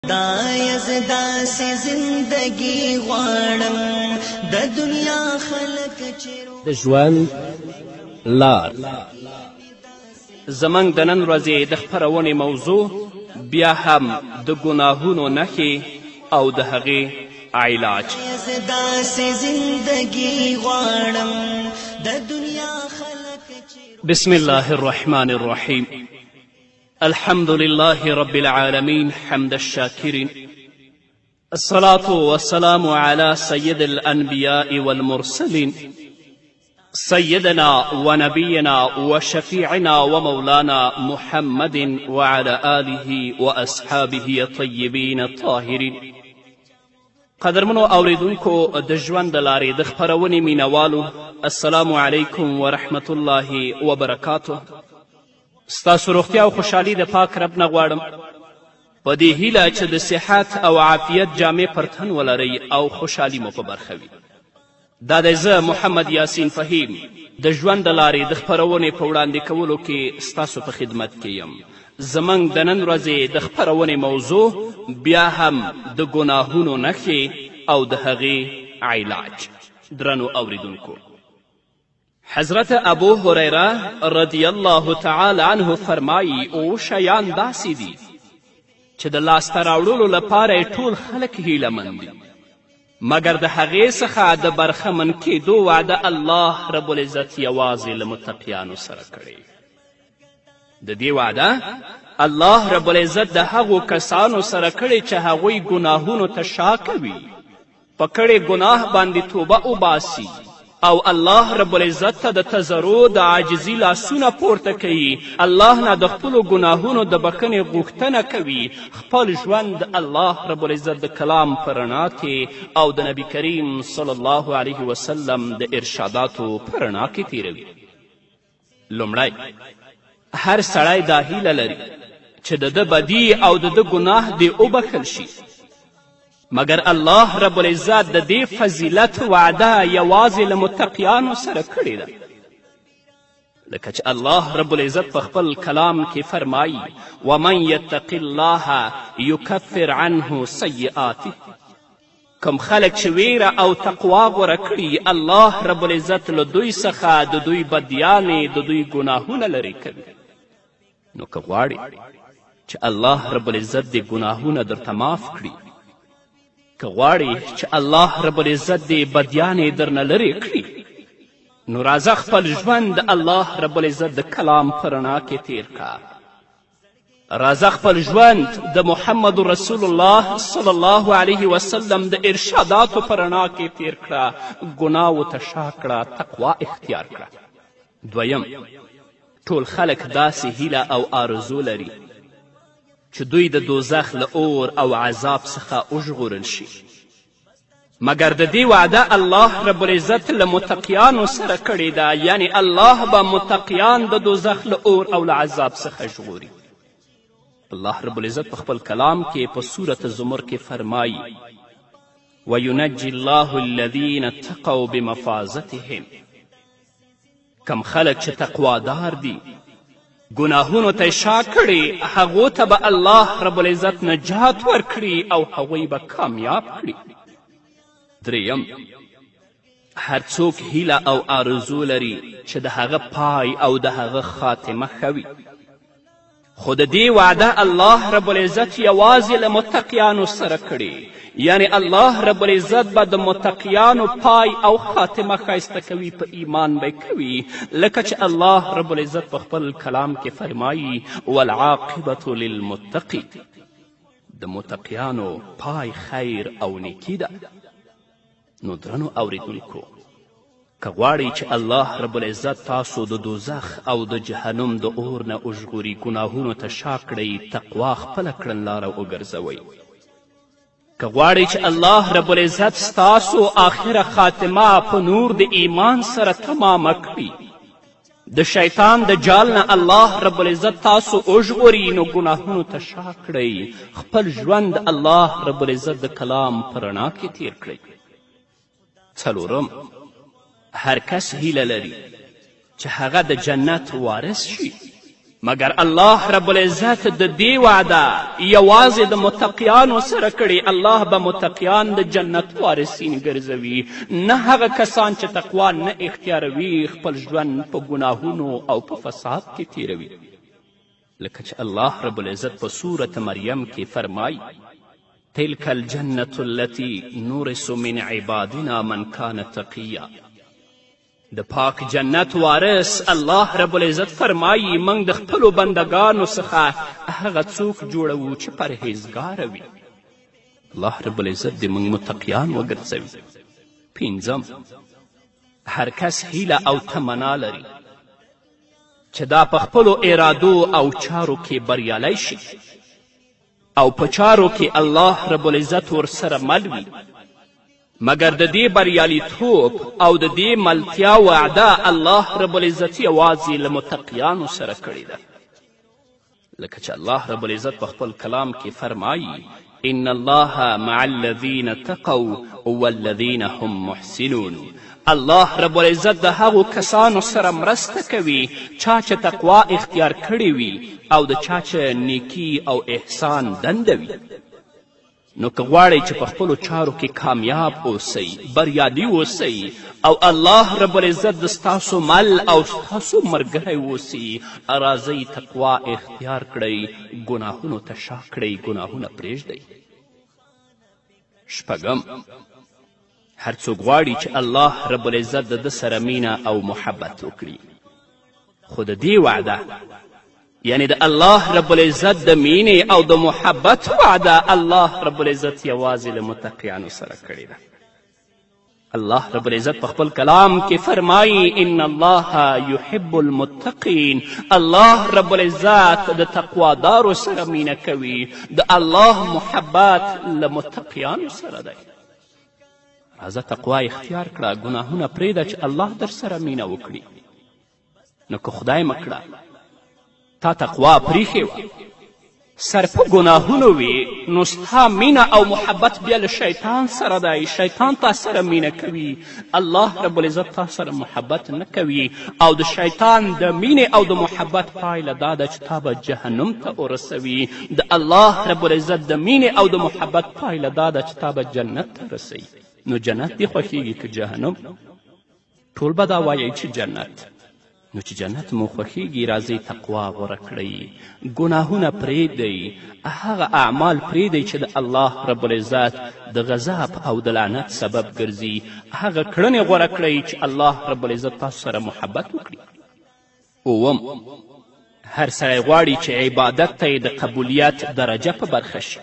داسې زندگی غواړم د دنیا خلک چې د ژوند لار. زموږ د نن ورځې د خپرونې موضوع بیا هم د ګناهونو نښې او د هغې علاج. داسې زندگی غواړم د دنیا خلک چې بسم الله الرحمن الرحيم. الحمد لله رب العالمين حمد الشاكرين، الصلاة والسلام على سيد الأنبياء والمرسلين سيدنا ونبينا وشفيعنا ومولانا محمد وعلى آله وأصحابه الطيبين الطاهرين. قدرمنو اوریدونکو د ژوند د لارې د خپرونې مینوالو، السلام علیکم ورحمة الله وبرکاته. ستاسو روغتیا او خوشحالي د پاک رب نه غواړم په دې هیله چې د صحت او عافیت جامې پر تن ولرئ او خوشحالي مو په برخه وي. دا دی زه محمد یاسین فهیم د ژوند د لارې د خپرونې په وړاندې کولو کې ستاسو په خدمت کې یم. زموږ د نن ورځې د خپرونې موضوع بیا هم د ګناهونو نښې او د هغې علاج. درنو اوریدونکو، حضرت ابو هریره رضی الله تعالی عنه فرمایی او شیان داسې دي چې د لاسته راوړلو لپاره ټول خلک هیله دي، مګر د هغې څخه د برخمن کېدو وعده الله رب العزت یوازې له متقیانو سره کړې. د دې وعده الله رب العزت د هغو کسانو سره کړې چې هغوی ګناهونو ته شا کوي، په کړې ګناه باندې توبه وباسي او الله رب العزت ته د تضرع د عاجزي لاسونه پورته کوي، الله نه د خپلو ګناهونو د بخښنې غوښتنه کوي، خپل ژوند الله رب العزت د کلام په رڼا کې او د نبي کریم صلی الله علیه وسلم د ارشاداتو په رڼا کې تیروي. لومړی، هر سړی دا هیله لري چې د ده بدي او د ده ګناه دې وبخښل شي، مګر الله رب العزت د دې فضیلت وعده یوازې له متقیانو سره کړې ده. لکه چې الله رب العزت په خپل کلام کې فرمایي ومن یتق الله یکفر عنه سیئاته. کوم خلک چې ویره او تقوا غوره کړي، الله رب العزت له دوی څخه د دوی بدیانې د دوی ګناهونه لرې کوي. نو که غواړې چې الله رب العزت دې ګناهونه درته معاف کړي، که غواړې چې الله رب العزت دې بدیانې درنه لرې کړي، نو راځه خپل ژوند د الله رب العزت د کلام په رڼا کې تیر که. راځه خپل ژوند د محمد رسول الله صلی الله علیه وسلم د ارشاداتو په رڼا کې تیر کړه، ګناهو ته شا کړه، تقوا اختیار کړه. دویم، ټول خلک داسې هیله او آرزو لري چې دوی د دوزخ له اور او عذاب څخه وژغورل شي، مګر د دې وعده الله رب العزت له متقیانو سره کړې ده، یعنی الله به متقیان د دوزخ له اور او له عذاب څخه ژغوري. الله رب العزت په خپل کلام کې په سورة زمر کې فرمایي وینجي الله الذین اتقوا بمفازتهم. کم خلک چې تقوادار دي، ګناهونو ته شا کړي، هغو ته به الله رب العزت نجات ورکړي او هغوی به کامیاب کړي. دریم، هر څوک هیله او آرزو لري چې د هغه پای او د هغه خاتمه ښه وي، خو د دې وعده الله رب العزت یوازې له متقیانو سره کړي، یعنی الله رب العزت به د متقیانو پای او خاتمه ښایسته کوي، په ایمان به کوي، لکه چې الله رب العزت په خپل کلام کې فرمایي والعاقبة للمتقی. د متقیانو پای خیر او نیکي ده. نو درنو اوریدونکو، که غواړئ چې الله رب العزت تاسو د دوزخ او د جهنم د اور نه وژغوري، ګناهونو ته شا کړئ، تقوا خپله کړنلاره وګرځوئ. که غواړئ چې الله رب العزت ستاسو آخره خاتمه په نور د ایمان سره تمامه کړي، د شیطان د جال نه الله رب العزت تاسو وژغوري، نو ګناهونو ته شا کړئ، خپل ژوند الله رب العزت د کلام په رڼا کې تیر کړئ. څلورم، هر کس هیله لري چې هغه د جنت وارث شي، مګر الله رب العزت د دې وعده یوازې د متقیانو سره کړې. الله به متقیان د جنت وارثین ګرځوي، نه هغه کسان چې تقوا نه اختیاروي، خپل ژوند په ګناهونو او په فساد کې تیروي. لکه چې الله رب العزت په سورة مریم کې فرمایي تلک الجنة التي نورث من عبادنا من كان تقیا. د پاک جنت وارث الله رب العزت فرمایي موږ د خپلو بندګانو څخه هغه څوک جوړوو چې پرهیزګاره وي. الله رب العزت دې موږ متقیان وګرځوي. پنځم، هر کس هیله او تمنا لري چې دا په خپلو ارادو او چارو کې بریالی شي او په چارو کې الله رب العزت ورسره مل وي، مګر د دې بریالیتوب او د دې ملتیا وعده الله رب العزت یوازې له متقیانو سره کړې ده. لکه چې الله رب العزت په خپل کلام کې فرمایي ان الله مع الذین اتقوا والذین هم محسنون. الله رب العزت د هغو کسانو سره مرسته کوي چا چې تقوا اختیار کړې وي او د چا چې نیکي او احسان دنده وي. نو که غواړئ چې په خپلو چارو کې کامیاب اوسئ، بریالي اوسئ او الله رب العزت د ستاسو مل او ستاسو ملګری اوسي، راځئ تقوا اختیار کړئ، ګناهونو ته شا کړئ، ګناهونه پرېږدئ. شپږم، هر څوک غواړي چې الله رب العزت د ده سره مینه او محبت وکړي، خو د دې وعده یعنی د الله رب العزت د مینې او د محبت وعده الله رب العزت یوازې له متقیانو سره کړې ده. الله رب العزت په خپل کلام کې فرمایي ان الله یحب المتقین. الله رب العزت د تقوادارو سره مینه کوي، د الله محبت له متقیانو سره دی. راځه تقوا اختیار کړه، ګناهونه پرېږده چې الله در سره مینه وکړي. نو که خدای مکړه تا تقوا پریښې وه، سر په ګناهونو وي، نو ستا مینه او محبت بیا له شیطان سره دی. شیطان تا سره مینه کوي، الله رب العزت تا سره محبت نه کوي او د شیطان د مینې او د محبت پایله دا ده چې تا به جهنم ته ورسوي. د الله رب العزت د مینې او د محبت پایله دا ده چې تا به جنت ته رسوي. نو جنت دې خوښیږي که جهنم؟ ټول به دا وایئ چې جنت. نو چې جنت مو خوښیږي راځئ تقوا غوره کړئ، ګناهونه پرېږدئ، هغه اعمال پرېږدئ چې د الله رب العزت د غضب او د لعنت سبب ګرځي، هغه کړنې غوره کړئ چې الله رب العزت تاسو سره محبت وکړي. اووم، هر سړی غواړي چې عبادت ته یې د قبولیت درجه په برخه شي،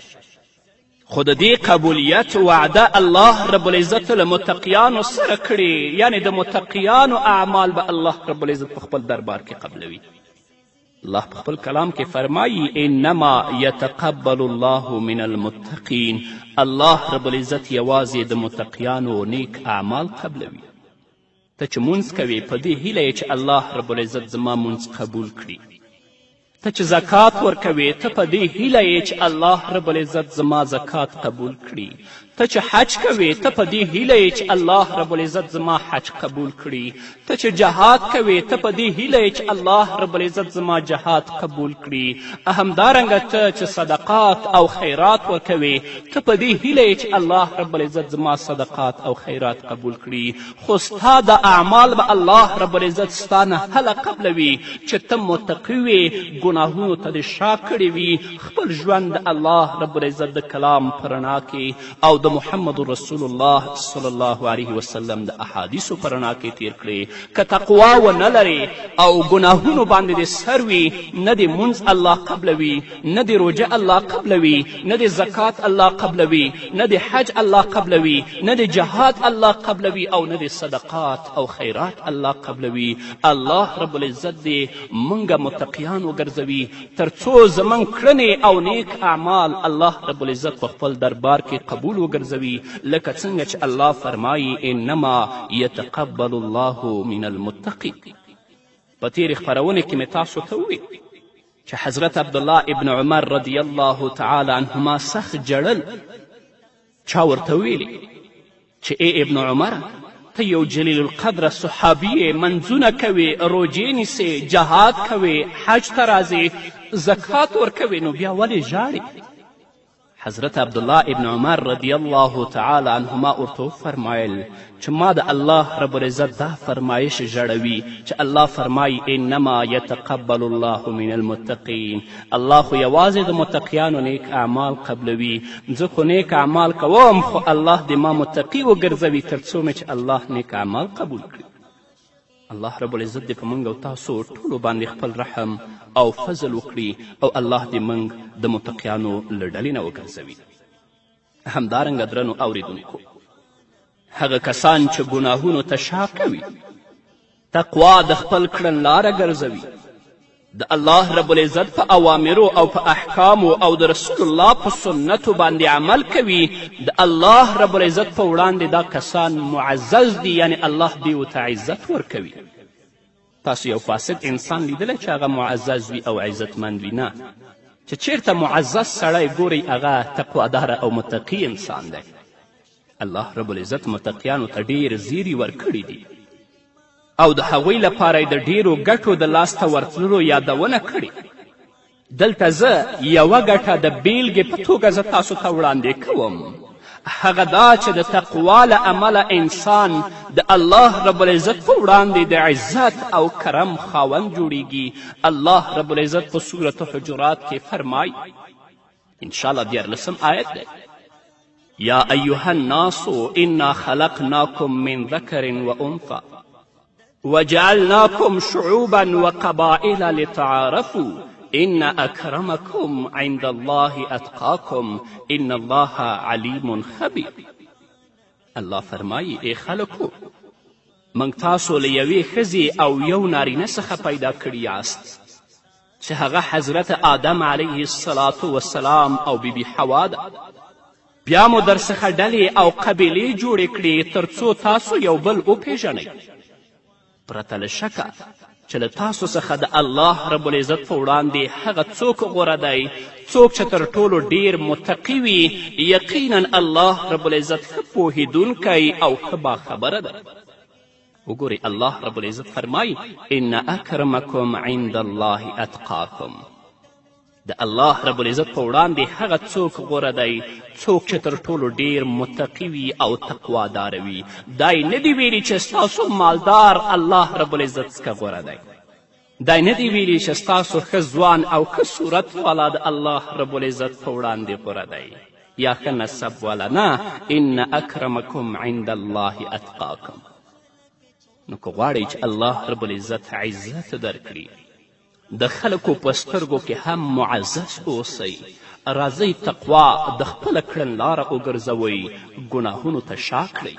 خو د دې قبولیت وعده الله رب العزت له متقیانو سره کړي، یعنی د متقیانو اعمال به الله رب العزت په خپل دربار کې قبلوي. الله په خپل کلام کې فرمایي انما یتقبل الله من المتقین. الله رب العزت یوازې د متقیانو نیک اعمال قبلوي. ته چې مونځ کوې په دې هیله چې الله رب العزت زما مونځ قبول کړي. ته چې زکات ورکوې ته په دې هیله یې چې الله رب العزت زما زکات قبول کړي. ته چې حج کوې ته په دې هیله یې چې الله رب العزت زما حج قبول کړي. ته چې جهاد کوې ته په دې هیله یې چې الله رب العزت زما جهاد قبول کړي. همدارنګه ته چې صدقات او خیرات ورکوې ته په دې هیله یې چې الله رب العزت زما صدقات او خیرات قبول کړي. خو ستا د اعمال به الله رب العزت ستا نه هله قبلوي چې ته متقي وې، ګناهونو ته دې شا کړې وي، خپل ژوند د الله رب العزت د کلام په رڼا کې او د محمد رسول الله صلی الله علیه وسلم د احادیثو په رڼا کې تیر کړې. که تقوا ونه لرې او ګناهونو باندې دې سر وي، نه دې مونځ الله قبلوي، نه دې روژه الله قبلوي، نه دې زکات الله قبلوي، نه دې حج الله قبلوي، نه دې جهاد الله قبلوي او نه دې صدقات او خیرات الله قبلوي. الله رب العزت دې موږ متقیان وګرځوي تر څو زموږ کړنې او نیک اعمال الله رب العزت په خپل دربار کې قبول وګرځوي، لکه څنګه چې الله فرمایي انما یتقبل الله من المتقین. په تیرې خپرونې کې مې تاسو ته وویل چې حضرت عبدالله ابن عمر رضی الله تعالی عنهما سخت جړل. چا ورته ویلي چې ای ابن عمره ته یو جلیل القدره صحابي یې، منځونه کوې، روجې نیسې، جهاد کوې، حج ته راځې، زکات ورکوې، نو بیا ولې ژاړې؟ حضرت عبدالله ابن عمر رضی الله تعالی عنهما ورته وفرمایل چې ما د الله رب العزت دا فرمایش ژړوي چې الله فرمایي انما یتقبل الله من المتقین. الله خو یوازې د متقیانو نیک اعمال قبلوي. زه خو نیک اعمال کوم خو الله دې ما متقي وګرځوي تر څو مې چې الله نیک اعمال قبول کړي. الله رب العزت دې په موږ او تاسو ټولو باندې خپل رحم او فضل وکړي او الله دې موږ د متقیانو له ډلې نه وګرځوي. همدارنګه درنو اوریدونکو، هغه کسان چې ګناهونو ته شا کوي، تقوا د خپل کړنلاره ګرځوي، د الله رب العزت په اوامرو او په احکامو او د رسول الله په سنتو باندې عمل کوي، د الله رب العزت په وړاندې دا کسان معزز دي، یعنی الله دې ورته عزت ورکوي. تاسو یو فاسد انسان لیدلی چې هغه معزز وي او عزتمند وي؟ نه، چې چیرته معزز سړی ګورئ هغه تقواداره او متقي انسان دی. الله رب العزت متقیانو ته ډیر زیری ورکړي دي او د هغوی لپاره د ډیرو ګټو د لاسته ورتللو یادونه کړې. دلته زه یوه ګټه د بیلګې په توګه زه تاسو ته وړاندې کوم، هغه دا چې د تقوا له امله انسان د الله رب العزت په وړاندې د عزت او کرم خاوند جوړیږي. الله رب العزت په سورة حجرات کې فرمای، انشاءالله 14 آیت دی، یا ایها الناس انا خلقناکم من ذکر و انثى وجعلناكم شعوبا وقبائل لتعارفوا ان اکرمکم عند الله اتقاکم ان الله علیم خبیر. الله فرمایي ای خلکو، موږ تاسو له یوې ښځې او یو نارینه څخه پیدا کړي یاست چې هغه حضرت آدم علیه الصلاة والسلام او بیبي حوا ده. بیا مو در څخه ډلې او قبیلې جوړې کړې تر څو تاسو یو بل وپیژنئ، پرته له شکه چې له تاسو څخه د الله رب العزت په وړاندې هغه څوک غوره دی څوک چې تر ټولو ډیر متقي وي. یقینا الله رب العزت ښه پوهیدونکی او ښه باخبره ده. وګورئ الله رب العزت فرمایي ان اکرمکم عند الله اتقاکم. د الله رب العزت په وړاندې هغه څوک غوره دی څوک چې تر ټولو ډیر متقي وي او تقوادار وي. دای نه دی ویلي چې ستاسو مالدار الله رب العزت څخه غوره دی. دای نه دی ویلي چې ستاسو ښه ځوان او ښه صورت والا د الله رب العزت په وړاندې غوره دی یا ښه نسب والا. نه، ان اکرمکم عند الله اتقاکم. نو که غواړئ چې الله رب العزت عزت درکړي، د خلکو په سترګو کې هم معزز اوسئ، راځئ تقوا د خپله کړنلاره وګرځوئ، ګناهونو ته شا کړئ.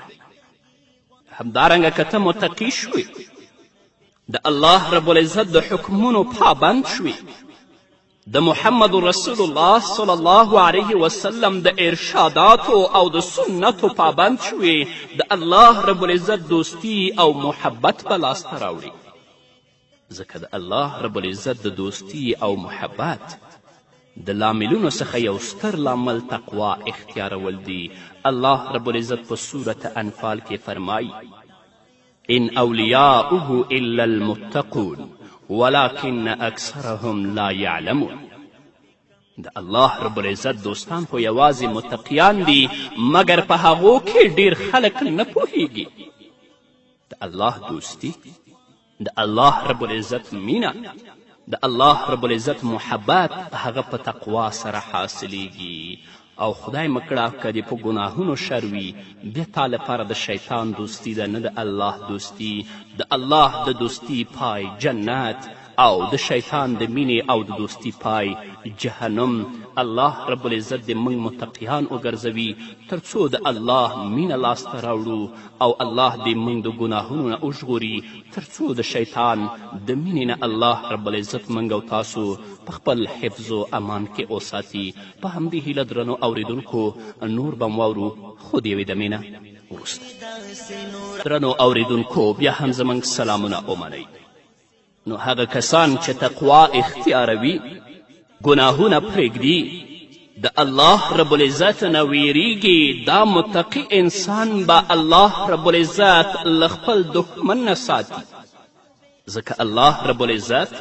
همدارنګه که ته متقي شوې، د الله رب العزت د حکمونو پابند شوې، د محمد رسول الله صلی الله علیه وسلم د ارشاداتو او د سنتو پابند شوې، د الله رب العزت دوستی او محبت په لاسته راوړي. ځکه د الله رب العزت د دوستی او محبت د لاملونو څخه یو ستر لامل تقوا اختیارول دی. الله رب العزت په سورة انفال کې فرمایي ان اولیاؤه الا المتقون ولكن اکثرهم لا یعلمون. د الله رب العزت دوستان خو یوازې متقیان دي مګر په هغو کې ډیر خلک نه پوهیږي. د الله دوستی، د الله رب العزت مینه، د الله رب العزت محبت هغه په تقوا سره حاصلیږي. او خدای مکړه که دې په ګناهونو شر وي، بیا تا لپاره د شیطان دوستی ده، نه د الله دوستی. د الله د دوستی پای جنت او د شیطان د مینې او د دوستی پای جهنم. الله رب العزت دې موږ متقیان وګرځوي تر څو د الله مینه لاسته راوړو او الله دې موږ د ګناهونو نه وژغوري تر څو د شیطان د مینې نه الله رب العزت موږ او تاسو په خپل حفظ و امان کې وساتي. په همدې هیله درنو اوریدونکو نور به واورو خو د یوې دمې نه وروسته. درنو اوریدونکو بیا هم زموږ سلامونه ومنئ. نو هغه کسان چې تقوا اختیاروي، ګناهونه پرېږدي، د الله رب العزت نه ویریږي دا متقي انسان به الله رب العزت له خپل دښمن نه ساتي. ځکه الله رب العزت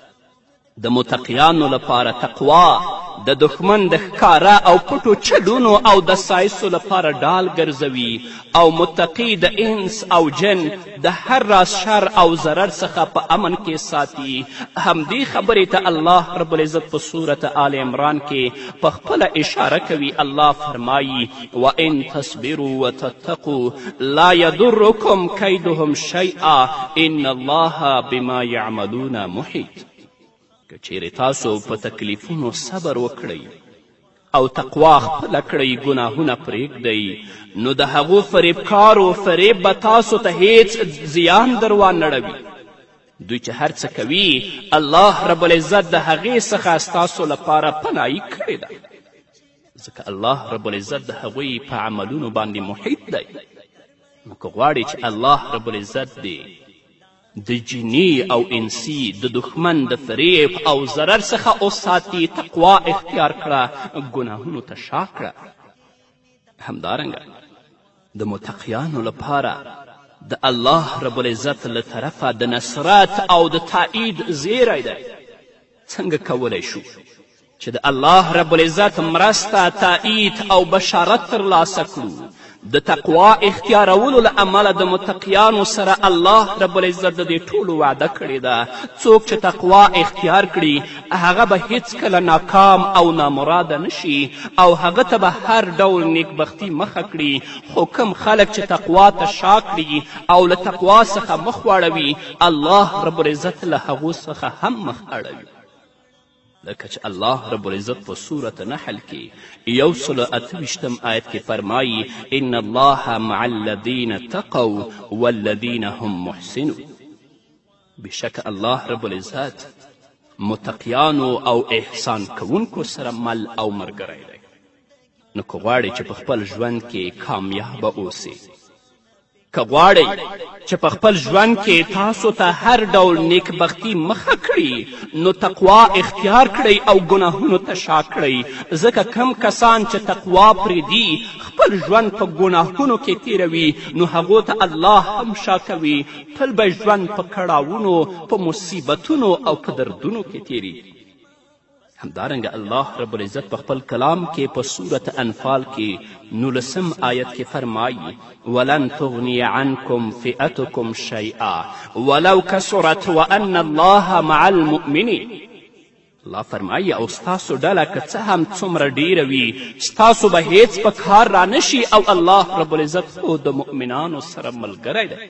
د متقیانو لپاره تقوا د دښمن د ښکاره او پټو چلونو او د سایسو لپاره ډال ګرځوي او متقي د انس او جن د هر راز شر او ضرر څخه په امن کې ساتي. همدې خبرې ته الله رب العزت په صورت آل عمران کې په خپله اشاره کوي. الله فرمایي وان تصبروا وتتقوا لا یضرکم کیدهم شیئا ان الله بما یعملون محیط. که چیرې تاسو په تکلیفونو صبر وکړئ او تقوا خپله کړئ، ګناهونه پرېږدئ، نو د هغو فریبکارو فریب به تاسو ته هیڅ زیان در وانړوي. دوی چې هر څه کوي الله رب العزت د هغې څخه ستاسو لپاره پناهي کړې ده، ځکه الله رب العزت د هغوی په عملونو باندې محیط دی. نو که غواړئ چې الله رب العزت دی د جني او انسي د دښمن د فریب او ضرر څخه وساتي، تقوا اختیار کړه، ګناهونو ته شا کړه. همدارنګه د متقیانو لپاره د الله رب العزت له طرفه د نصرت او د تایید زیری دی. څنګه کولی شو چې د الله رب العزت مرسته، تایید او بشارت ترلاسه کړو؟ د تقوا اختیارولو له امله د متقیانو سره الله رب العزت د دې ټولو وعده کړې ده. څوک چې تقوا اختیار کړي هغه به هیڅکله ناکام او نامراده نشي او هغه ته به هر ډول نیکبختي مخه کړي. خو کوم خلک چې تقوا ته شا کړي او له تقوا څخه مخ واړوي الله رب العزت له هغو څخه هم مخ اړوي. لکه چې الله رب العزت په صورت نحل کې 128 آیت کې فرمایي ان الله مع الذین اتقوا والذین هم محسنون. بشک الله رب العزت متقیانو او احسان کوونکو سره مل او ملګری دی. نو که غواړئ چې په خپل ژوند کې کامیابه اوسئ، که غواړئ چې په خپل ژوند کې تاسو ته هر ډول نیکبختي مخه کړي، نو تقوا اختیار کړئ او ګناهونو ته شا کړئ. ځکه کم کسان چې تقوا پرېږدي خپل ژوند په ګناهونو کې تیروي، نو هغو ته الله هم شا کوي. تل به ژوند په کړاوونو، په مصیبتونو او په دردونو کې تیریږي. همدارنګه الله رب العزت په خپل کلام کې په صورت انفال کې 19 آیت کې فرمایي ولن تغني عنكم فئتكم شیئا ولو کثرت وان الله مع المؤمنین. الله فرمایي او ستاسو ډله که څه هم څومره ډیره وي ستاسو به هیڅ په کار رانشي او الله رب العزت خو د مؤمنانو سره ملګری دی.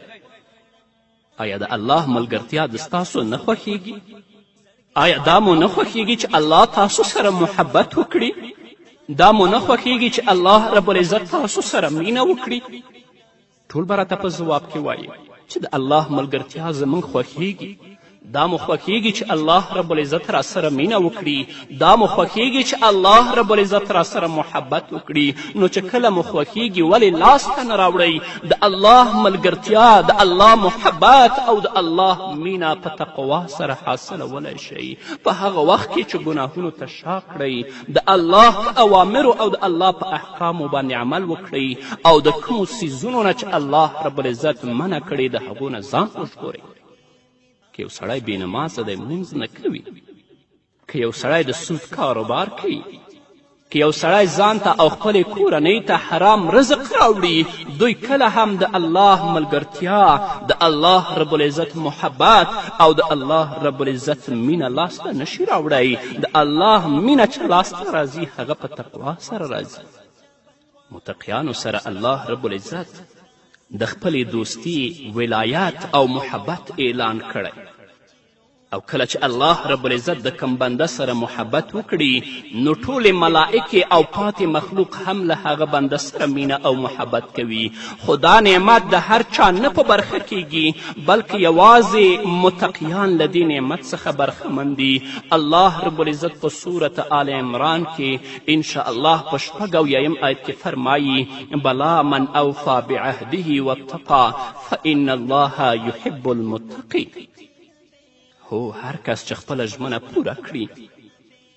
آیا د الله ملګرتیا د ستاسو نه خوښیږي؟ آیا دا مو نه خوښیږي چې الله تاسو سره محبت وکړي؟ دا مو نه خوښیږي چې الله رب العزت تاسو سره مینه وکړي؟ ټول به راته په ځواب کې وایي چې د الله ملګرتیا زموږ خوښیږي. دا مو خوښیږي چې الله رب العزت را سره مینه وکړي. دا مو خوښیږي چې الله رب العزت را سره محبت وکړي. نو چې کله مو خوښیږي ولې لاس ته نه راوړئ د الله ملګرتیا، د الله محبت او د الله مینه په تقوا سره حاصلولی شئ. په هغه وخت کې چې ګناهونو ته شا کړئ، د الله په اوامرو او د الله په احکامو باندې عمل وکړئ او د کومو څیزونو نه چې الله رب العزت منع کړي د هغو نه ځان وژغورئ. که یو سړی بېنمازه دی لمونځ نه کوي، که یو سړی د سود کاروبار کوي، که یو سړی ځان ته او خپلې کورنۍ ته حرام رزق راوړي، دوی کله هم د الله ملګرتیا، د الله رب العزت محبت او د الله رب العزت مینه لاسته نشي راوړی. د الله مینه چې لاسته راځي هغه په تقوا سره راځي. متقیانو سره الله رب العزت د خپلې دوستی، ولایت او محبت اعلان کړی. او کله چې الله رب العزت د کم بنده سره محبت وکړي، نو ټولې ملائکې او پاتې مخلوق هم له هغه بنده سره مینه او محبت کوي. خو دا نعمت د هر چا نه په برخه کیږي، بلکې یوازې متقیان له دې نعمت څخه برخمن دي. الله رب العزت په صورت آل عمران کې انشاء الله په 86 آیت کې فرمایي بلا من اوفا بعهده واتقا فان الله یحب المتقین. هو هر کس چې خپله ژمنه پوره کړي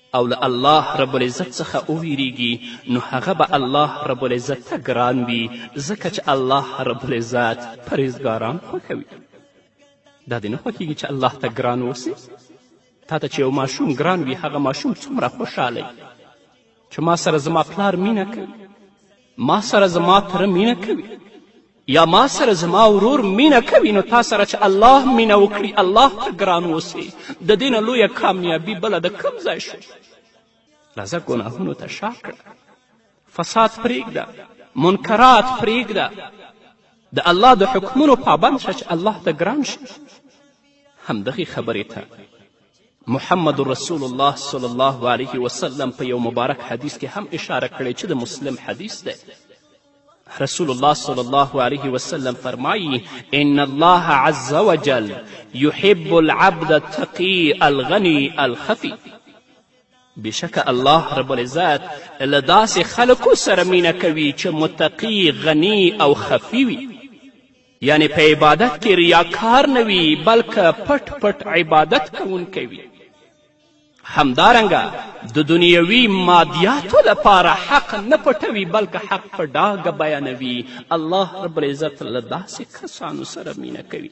او له الله رب العزت څخه وویریږي نو هغه به الله رب العزت ته ګران وي ځکه چې الله رب العزت پرهیزګاران خوښوي. دا دې نه خوښیږي چې الله ته ګران اوسې؟ تا ته چې یو ماشوم ګران وي هغه ماشوم څومره خوشحالی چې ما سره زما پلار مینه کوي، ما سره زما تره مینه کوي، یا ما سره زما ورور مینه کوي. نو تا سره چې الله مینه وکړي، الله ته ګران اوسې، د دې نه لویه کامیابي بله د کوم ځای شو؟ راځه ګناهونو ته شا کړه، فساد پرېږده، منکرات پرېږده، د الله د حکمونو پابند شه چې الله ته ګران شي. همدغې خبرې ته محمد رسول الله صلی الله علیه وسلم په یو مبارک حدیث کې هم اشاره کړې چې د مسلم حدیث دی. رسول الله صلی الله علیه وسلم فرمایی ان الله عز وجل يحب العبد التقي الغني الخفي. بشک الله رب العزت له داسې خلکو سره مینه کوي چې متقي، غني او خفي وي، یعنی په عبادت کې ریاکار نه وي بلکه پټ پټ عبادت کوونکی وي. همدارنګه د دنیوي مادیاتو لپاره حق نه پټوي بلکه حق په ډاګه بیانوي. الله رب العزت له داسې کسانو سره مینه کوي.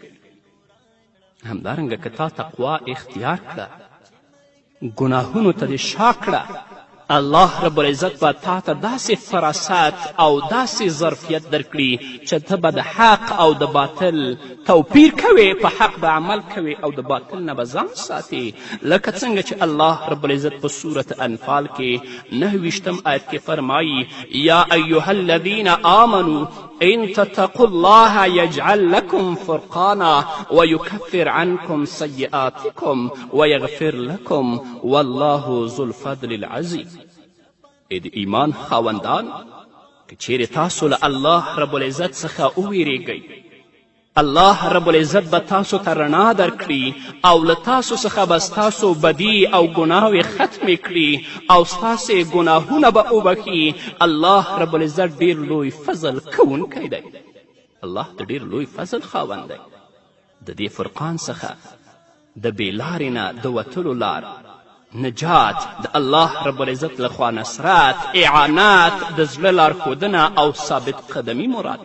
همدارنګه که تا تقوا اختیار کړه، ګناهونو ته دې شا کړه، الله رب العزت به تا ته داسې فراست او داسې ظرفیت درکړي چې ته به د حق او د باطل توپیر کوې، په حق به عمل کوې او د باطل نه به ځان ساتې. لکه څنګه چې الله رب العزت په صورت انفال کې 9 آیت کې فرمایي یا ایها الذین آمنوا ان تتقوا الله یجعل لكم فرقانا ویکفر عنکم سیئاتکم ویغفر لكم والله ذو الفضل العظیم. ای د ایمان خاوندان، که چیرې تاسو له الله رب العزت څخه وویریږئ، الله رب العزت به تاسو ته رڼا درکړي او له تاسو څخه به ستاسو بدي او ګناوې ختمې کړي او ستاسې ګناهونه به وبخي. الله رب العزت ډېر لوی فضل کوونکی دی. الله د ډېر لوی فضل خاوند دی. د دې فرقان څخه د بې لارې نه د وتلو لار، نجات، د الله رب العزت لخوا نصرت، اعانات، د زړه لارښودنه او ثابت قدمي مراد.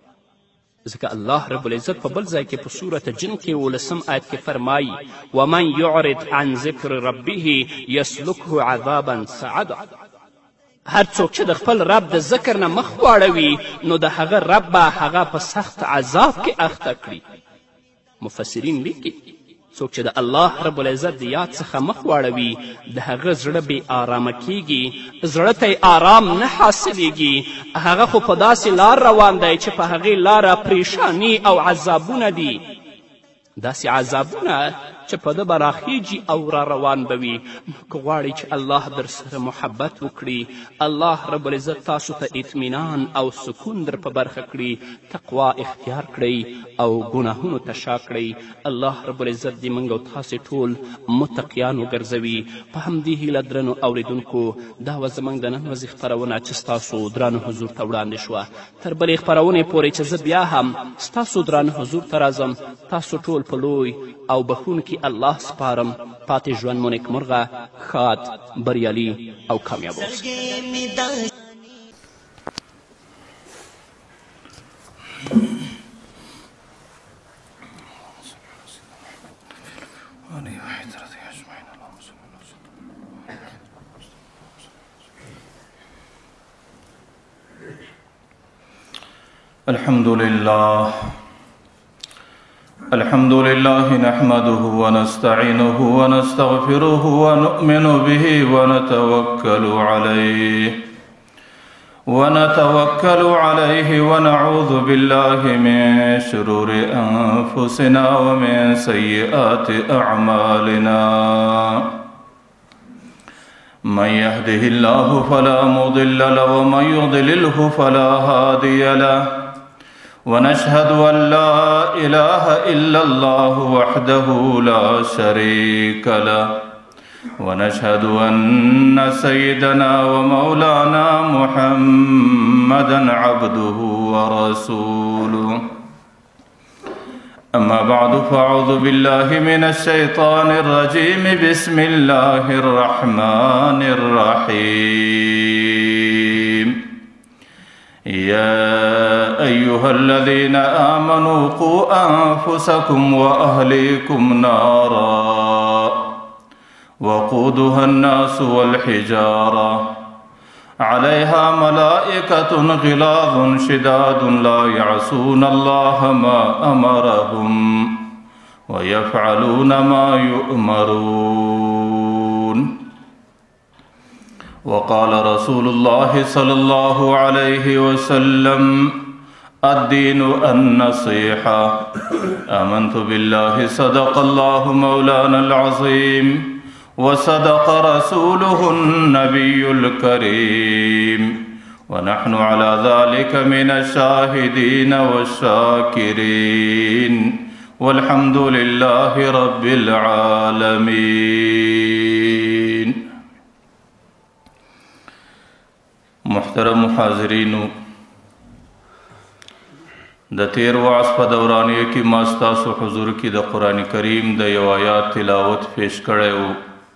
ځکه الله رب العزت په بل ځای کې په صورت جن کې 19 آیت کې فرمایي ومن یعرض عن ذکر ربه یسلکه عذابا سعدا. هر څوک چې د خپل رب د ذکر نه مخ واړوي نو د هغه رب به هغه په سخت عذاب کې اخته کړي. مفسرین لیکي څوک چې د الله رب العزت د یاد څخه مخ واړوي د هغه زړه بې آرامه کیږي، زړه ته یې آرام نه حاصلیږي. هغه خو په داسې لار روان دی چې په هغې لاره پریشانی او عذابونه دي، داسې عذابونه چې په ده به راخیږي او را روان به وي. نو که غواړئ چې الله در سره محبت وکړي، الله رب العزت تاسو ته اطمینان او سکون در په برخه کړي، تقوا اختیار کړئ او ګناهونو ته شا کړئ. الله رب العزت دې موږ او تاسې ټول متقیان وګرځوي. په همدې هیله درنو اوریدونکو دا وه زموږ د نن ورځې خپرونه چې ستاسو درانه حضور ته وړاندې شوه. تر بلې خپرونې پورې چې زه بیا هم ستاسو درانه حضور ته راځم، تاسو ټول په لوی او بخونکي الله سپارم. پاتې ژوند مو نیکمرغه، ښاد، بریالي او کامیاب اوسئ. الحمد لله نحمده ونستعينه ونستغفره ونؤمن به ونتوكل عليه ونعوذ بالله من شرور أنفسنا ومن سيئات أعمالنا. من يهده الله فلا مضل له ومن يضلله فلا هادي له. ونشهد أن لا إله إلا الله وحده لا شريك له. ونشهد أن سيدنا ومولانا محمدا عبده ورسوله. أما بعد فأعوذ بالله من الشيطان الرجيم بسم الله الرحمن الرحيم يا أيها الذين آمنوا قوا أنفسكم وأهليكم نارا وقودها الناس والحجارة عليها ملائكة غلاظ شداد لا يعصون الله ما أمرهم ويفعلون ما يؤمرون. وقال رسول الله صلى الله عليه وسلم الدين النصيحة. آمنت بالله صدق الله مولانا العظيم وصدق رسوله النبي الكريم ونحن على ذلك من الشاهدين والشاكرين والحمد لله رب العالمين. محترم حاضرینو، د تیر وعظ په دورانیه کې ما ستاسو حضور کې د قرآن کریم د یو آیات تلاوت پیش کړی و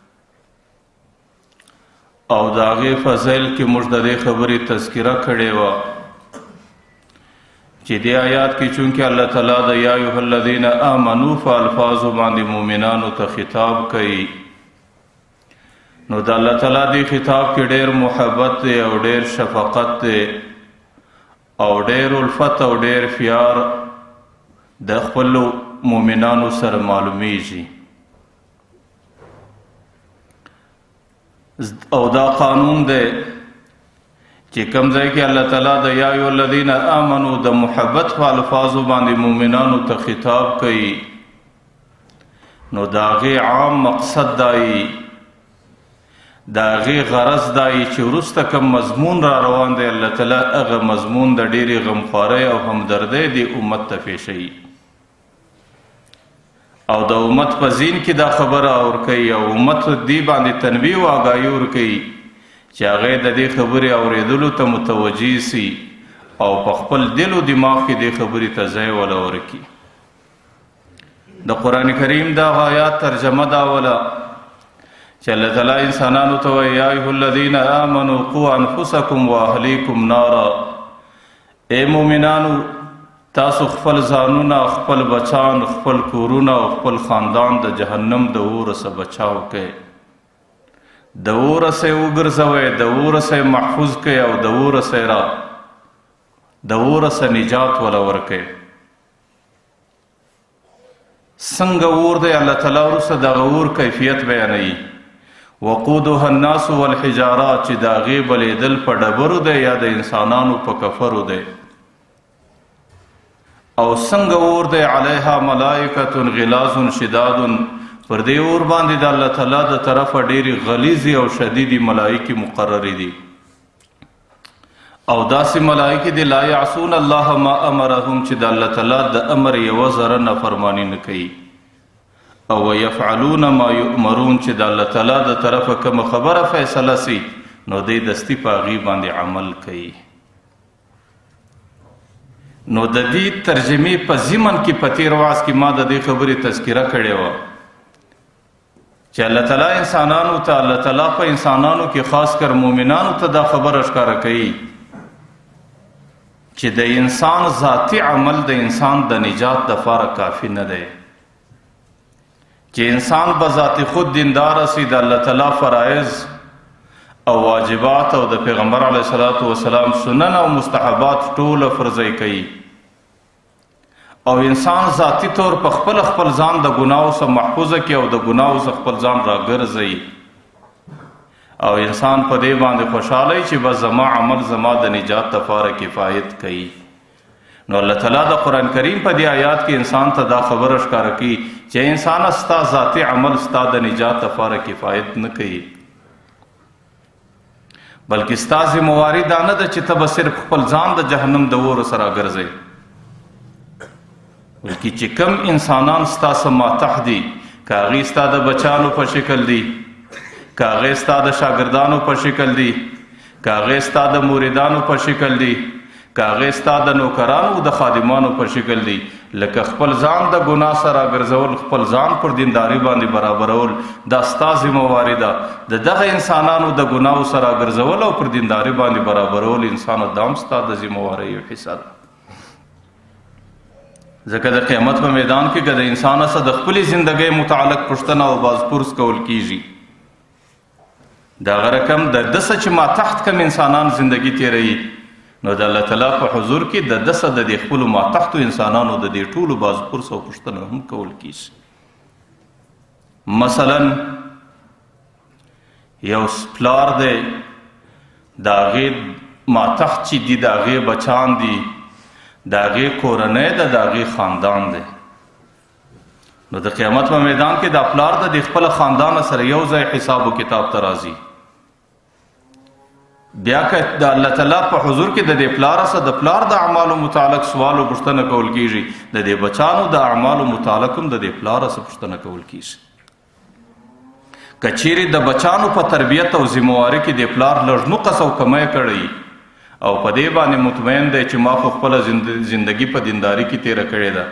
او د هغې فضایل کې موږ د دې خبرې تذکره کړې وه چې دې آیات کې چونکې الله تعالی د یا ایها الذین آمنو په الفاظو باندې مؤمنانو ته خطاب کوي، نو د الله تعالی دې خطاب کې ډېر محبت دی او ډېر شفقت دی او ډېر الفت او ډېر پیار د خپلو مؤمنانو سره معلومیږي. او دا قانون دی چې کوم ځای کې الله تعالی د یا ایها الذین آمنو د محبت په الفاظو باندې مؤمنانو ته خطاب کوي، نو د هغې عام مقصد دای د هغې غرض دای چې وروسته کوم مضمون را روان دی الله تعالی هغه مضمون د ډېرې غمخوارۍ او همدردۍ د امت ته پیښوي او د امت په ذهن کې دا خبره ورکوي او امت دې باندې تنبیه او آګاهي ورکوي چې هغې د دې خبرې اورېدلو ته متوجه سي او په خپل دل او دماغ کې دې خبرې ته ځای ولا ورکړي. د قرآن کریم دا آیات ترجمه دا ولا چې الله تعالی انسانانو ته وایي یا ایها الذین آمنوا قوا انفسکم واهلیکم نارا، ای مؤمنانو تاسو خپل ځانونه، خپل بچان، خپل کورونه او خپل خاندان د جهنم د اور څخه بچاو کړئ، د اور څخه وګرځوئ، د اور څخه محفوظ کړئ او د اور څخه نجات ولا ورکړئ. څنګه اور دی الله تعالی وروسته دغه اور کیفیت بیانوي. وقودها الناس والحجاره، چې د هغې بلیدل په ډبرو دی یا د انسانانو په کفرو دی. او څنګه اور دی علیها ملائکة غلاظ شداد، پر دې اور باندې د الله تعالی د طرفه ډېرې غلیظې او شدیدې ملائکې مقررې دي او داسې ملائکې دي لا یعصون الله ما امرهم، چې د الله تعالی د امر یوه ذره نافرماني نه کوي او ویفعلون ما یؤمرون، چې د الله تعالی د طرفه کومه خبره فیصله سي نو دی دستي په هغې باندې عمل کوي. نو د دې ترجمې په ضمن کې په تېر وعظ کې ما د دې خبرې تذکره کړې وه چې الله تعالی انسانانو ته، الله تعالی په انسانانو کې خاص کر مؤمنانو ته دا خبره ښکاره کوي چې د انسان ذاتي عمل د انسان د نجات دپاره کافي نه دی، چې انسان به ذاتي خود دیندار سي، د الله تعالی فرایض او واجبات او د پیغمبر علیه الصلاة والسلام سنن او مستحبات ټوله فرضی کوي او انسان ذاتی طور په خپل ځان د ګناهو څخه محفوظه کړي او د ګناهو څخه خپل ځان راګرځوي او انسان په دې باندې خوشحاله چې بس زما عمل زما د نجات لپاره کفایت کوي. نو الله تعالی د قرآن کریم په دې آیات کې انسان ته دا خبره ښکاره کوي چې انسان ستا ذاتي عمل ستا د نجات لپاره کفایت نه کوي، بلکې ستا ذمہواري دا نه ده چې ته به صرف خپل ځان د جهنم د اور سره ګرځئ، بلکې چې کم انسانان ستا سره ماتح دي، که هغې ستا د بچانو په شکل دي، که هغې ستا د شاګردانو په شکل دي، که هغې ستا د موریدانو په شکل دي، که هغې ستا د نوکرانو د خادمانو په شکل دي، لکه خپل ځان د ګناه سره ګرځول، خپل ځان پر دینداري باندې برابرول، دا ستا ذمواري ده. د دغه انسانانو د ګناهو سره ګرځول او پر دینداري باندې برابرول انسانو دا هم ستا د ذموارۍ یو حصه ده. ځکه د قیامت په میدان کې که د انسان سره د خپلې زندګۍ متعلق پوښتنه او بازپرس کول کیږي، د هغه رقم د ده څه چې ما تحت کم انسانان زندګي تیروي، نو د الله تعالی په حضور کې د ده څه د دې خپلو ما تحتو انسانانو د دې ټولو بازپرس او پوښتنه هم کول کیږي. مثلا یو پلار دی، د هغې ما تحت چې دي د هغې بچان دي، د هغې کورنۍ ده، د هغې خاندان دی. نو د قیامت په میدان کې دا پلار د دې خپله خاندان سره یو ځای حساب و کتاب ته راځي. بیا که د الله تعالی په حضور کې د دې پلار سره د پلار د اعمالو متعلق سوال او پوښتنه کول کیږي، د دې بچانو د اعمالو متعلق هم د دې پلار سره پوښتنه کول کیږي. که چیرې د بچانو په تربیت او ذمواري کې د پلار لږ نقص او کمی کړی او په دې باندې مطمئن دی چې ما خو خپله زندگی په دینداري کې تیره کړې ده،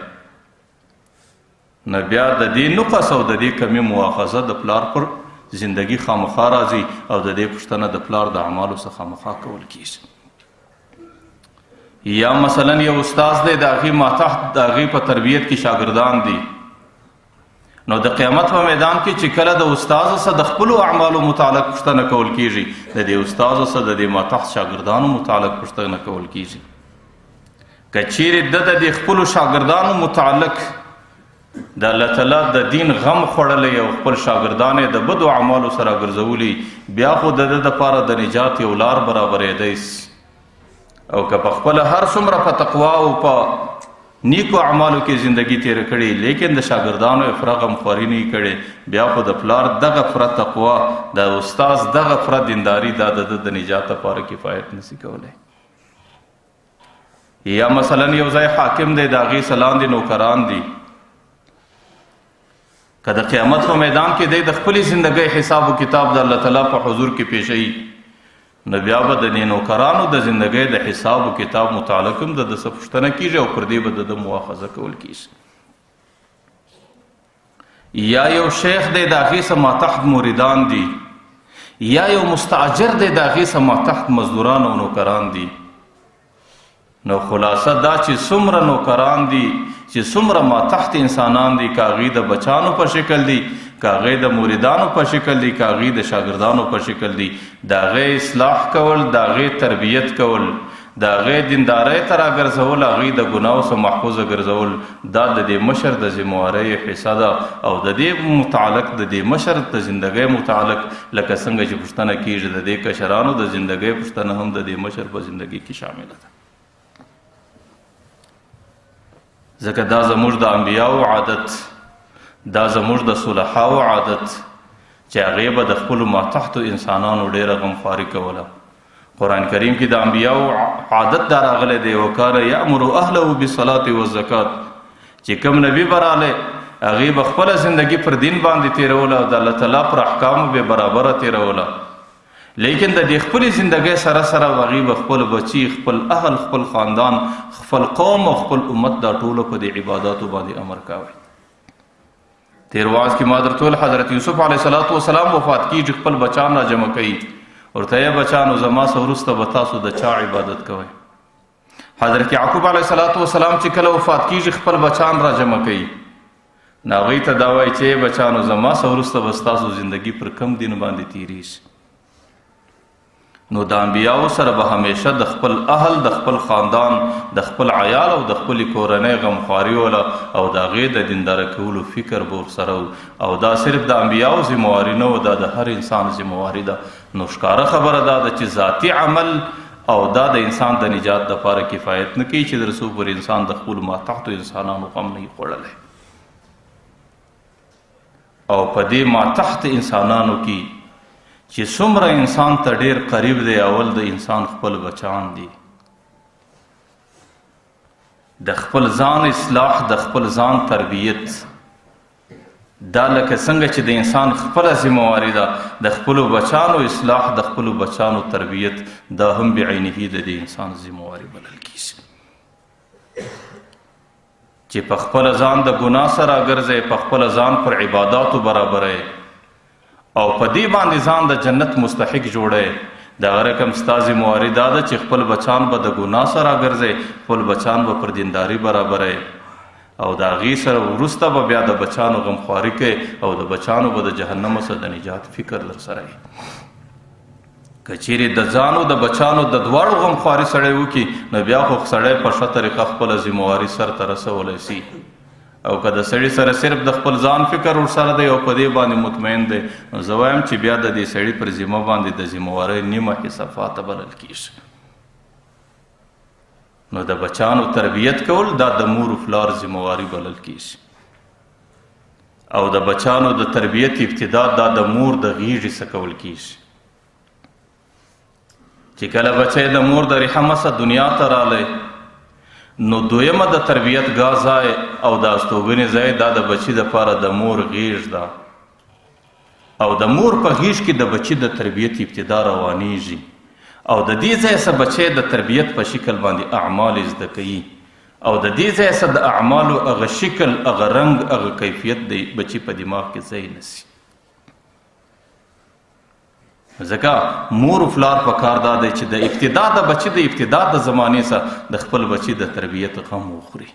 نو بیا د دې نقص او د دې کمی مواخذه د پلار پر زندگی خامخا راځي او د دې پوښتنه د پلار د اعمالو څخه خامخا کول کیږي. یا مثلا یو استاد دی، د هغې ماتحت د هغې په تربیت کې شاګردان دي، نو د قیامت په میدان کې چې کله د استاد سره د خپلو اعمالو متعلق پوښتنه کول کیږي، د دې استاد سره د دې ماتحت شاګردانو متعلق پوښتنه کول کیږي. که چیرې د دې خپلو شاګردانو متعلق د الله تعالی د دین غم خوړلی او خپل شاګردان یې د بدو اعمالو سره ګرځولي، بیا خو د ده دپاره د نجات یو لار برابرېدی سي. او که په خپله هر څومره په تقوا او په نیکو اعمالو کې زندگی تیره کړي، لیکن د شاګردانو یې پوره غمخواري نه کړې، بیا خو د پلار دغه پوره تقوا، د استاذ دغه پوره دینداري دا د ده د نجات لپاره کفایت نشي کولی. یا مثلا یو ځای حاکم دی، د هغې څه لاندې نوکران دي، که د قیامت په میدان کې دی د خپلې زندګۍ حساب و کتاب د الله تعالی په حضور کې پیښوي، نو بیا به د دې نوکرانو د زندګۍ د حساب و کتاب متعلق هم د ده څه پوښتنه کیږي او پر دې به د ده مواخذه کول کیږي. یا یو شیخ دی، د هغې څه ماتحت مریدان دي، یا یو مستاجر دی، د هغې څه ماتحت مزدوران او نوکران دي. نو خلاصه دا چې څومره نوکران دي، چې څومره ماتحت انسانان دي، که هغې د بچانو په شکل دي، که هغې د مریدانو په شکل دي، که هغې د شاګردانو په شکل دي، د هغې اصلاح کول، د هغې تربیت کول، د هغې دیندارۍ ته راګرځول، هغې د ګناهو څخه محفوظه ګرځول، دا د دې مشر د ذموارۍ حصه ده. او د دې متعلق د دې مشر د زندګۍ متعلق لکه څنګه چې پوښتنه کیږي، د دې کشرانو د زندګۍ پوښتنه هم د دې مشر په زندګۍ کې شامله ده. ځکه دا زموږ د انبیاو عادت، دا زموږ د صلحاو عادت چې هغې به د خپلو ماتحتو انسانانو ډېره غمخواري کوله. قرآن کریم کې د انبیاو عادت دا راغلی دی، وکانه یأمر اهله بالصلاة والزکات، چې کوم نبي به رالی هغې به خپله زندګي پر دین باندې تیروله او د الله تعالی پر احکامو به برابره تیروله، لیکن د دې خپلې زندګۍ سره سره هغې به خپل بچي، خپل اهل، خپل خاندان، خپل قوم او خپل امت دا ټولو په دې عباداتو باندې امر کوي. تیر واعظ کې ما درته ویل حضرت یوسف علیه السلام وفات کیږي، خپل بچان را جمع کوي، ورته یې بچانو زما څه وروسته به تاسو د چا عبادت کوئ. حضرت یعقوب علیه السلام چې کله وفات کیږي خپل بچان را جمع کوي، نو هغوی ته دا وایي چې بچانو زما څه وروسته به ستاسو زندګي پر کم دین باندې تیریږي. نو د انبیاو سره به همیشه د خپل اهل، د خپل خاندان، د خپل عیال او د خپلې کورنۍ غمخواري وله او د هغې د دینداره کولو فکر به ورسره و. او دا صرف د انبیاو ذمواري نه و، دا د هر انسان ذمواري ده. نو ښکاره خبره دا ده چې ذاتي عمل او دا د انسان د نجات دپاره کفایت نه کوي چې د رسو پر انسان د خپلو ماتحتو انسانانو غم نه وي خوړلی. او په دې ماتحت انسانانو کې چې څومره انسان ته ډیر قریب دی، اول د انسان خپل بچان دي. د خپل ځان اصلاح، د خپل ځان تربیت، دا لکه څنګه چې د انسان خپله ذمواري ده، د خپلو بچانو اصلاح، د خپلو بچانو تربیت، دا هم بعینه د دې انسان ذمواري بلل کیږي. چې په خپل ځان د ګناه سره ګرځئ، په خپل ځان پر عباداتو برابرئ او په دې باندې ځان د جنت مستحق جوړئ. دغه رقم ستا ذمواري دا ده چې خپل بچان به د ګناه سره ګرځئ، خپل بچان به پر دینداري برابرئ او د هغې سره وروسته به بیا د بچانو غمخواري کوئ او د بچانو به د جهنم څخه د نجات فکر در سره وي. که چیرې د ځانو د بچانو د دواړو غمخواري سړی وکړي نو بیا خو سړی په ښه طریقه خپله ذمواري سرته رسولی سي. او که د سړي سره صرف د خپل ځان فکر ورسره دی او په دې باندې مطمئن دی نو زه وایم چې بیا د دې سړي پر ذمه باندې د ذموارۍ نیمه حصه فاته بلل کېږي. نو د بچانو تربیت کول دا د مور و پلار ذمواري بلل کېږي او د بچانو د تربیت ابتدا دا د مور د غیږې څخه کول کېږي. چې کله بچی د مور د رحمه څخه دنیا ته رالی نو دویمه د تربیت ګاه ځای او د استوګنې ځای دا د بچي دپاره د مور غیږ ده او د مور په غیږ کې د بچي د تربیت ابتدا روانیږي او د دې ځای څخه بچی د تربیت په شکل باندې اعمال زده کوي او د دې ځای څخه د اعمالو هغه شکل، هغه رنګ، هغه کیفیت د بچي په دماغ کې ځای نسی. ځکه مور و پلار په کار دا دی چې د ابتدا د بچي د ابتدا د زمانې څخه د خپل بچي د تربیت غم وخوري.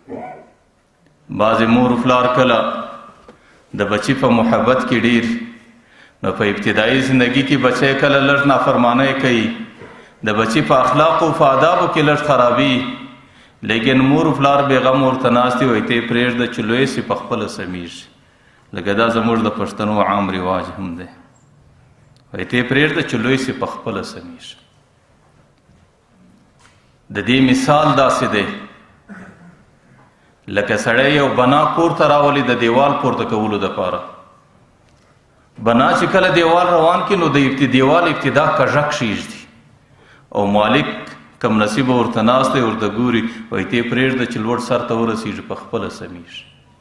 بعضې مور و پلار کله د بچي په محبت کې ډیر نو په ابتدایي زندگی کې بچی کله لږ نافرمانی کوي، د بچي په اخلاقو او په آدابو کې لږ خرابي، لیکن مور و پلار بېغم ورته ناست وي ته یې پرېږده چې لوی سي په خپله سمیږي. لکه دا زموږ د پښتنو عام رواج هم دی، وایي ته یې پرېږده چې لوی سي په خپله سمیږي. د دې مثال داسې دی لکه سړی یو بنا کور ته راولي د دیوال پورته کولو دپاره. بنا چې کله دیوال روان کړي نو د دیوال ابتدا کژک کښېږدي او مالک کم نصیبه ورته ناست دی ورته ګوري وایي ته یې پرېږده چې لوړ سر ته ورسېږي په خپله سمیږي.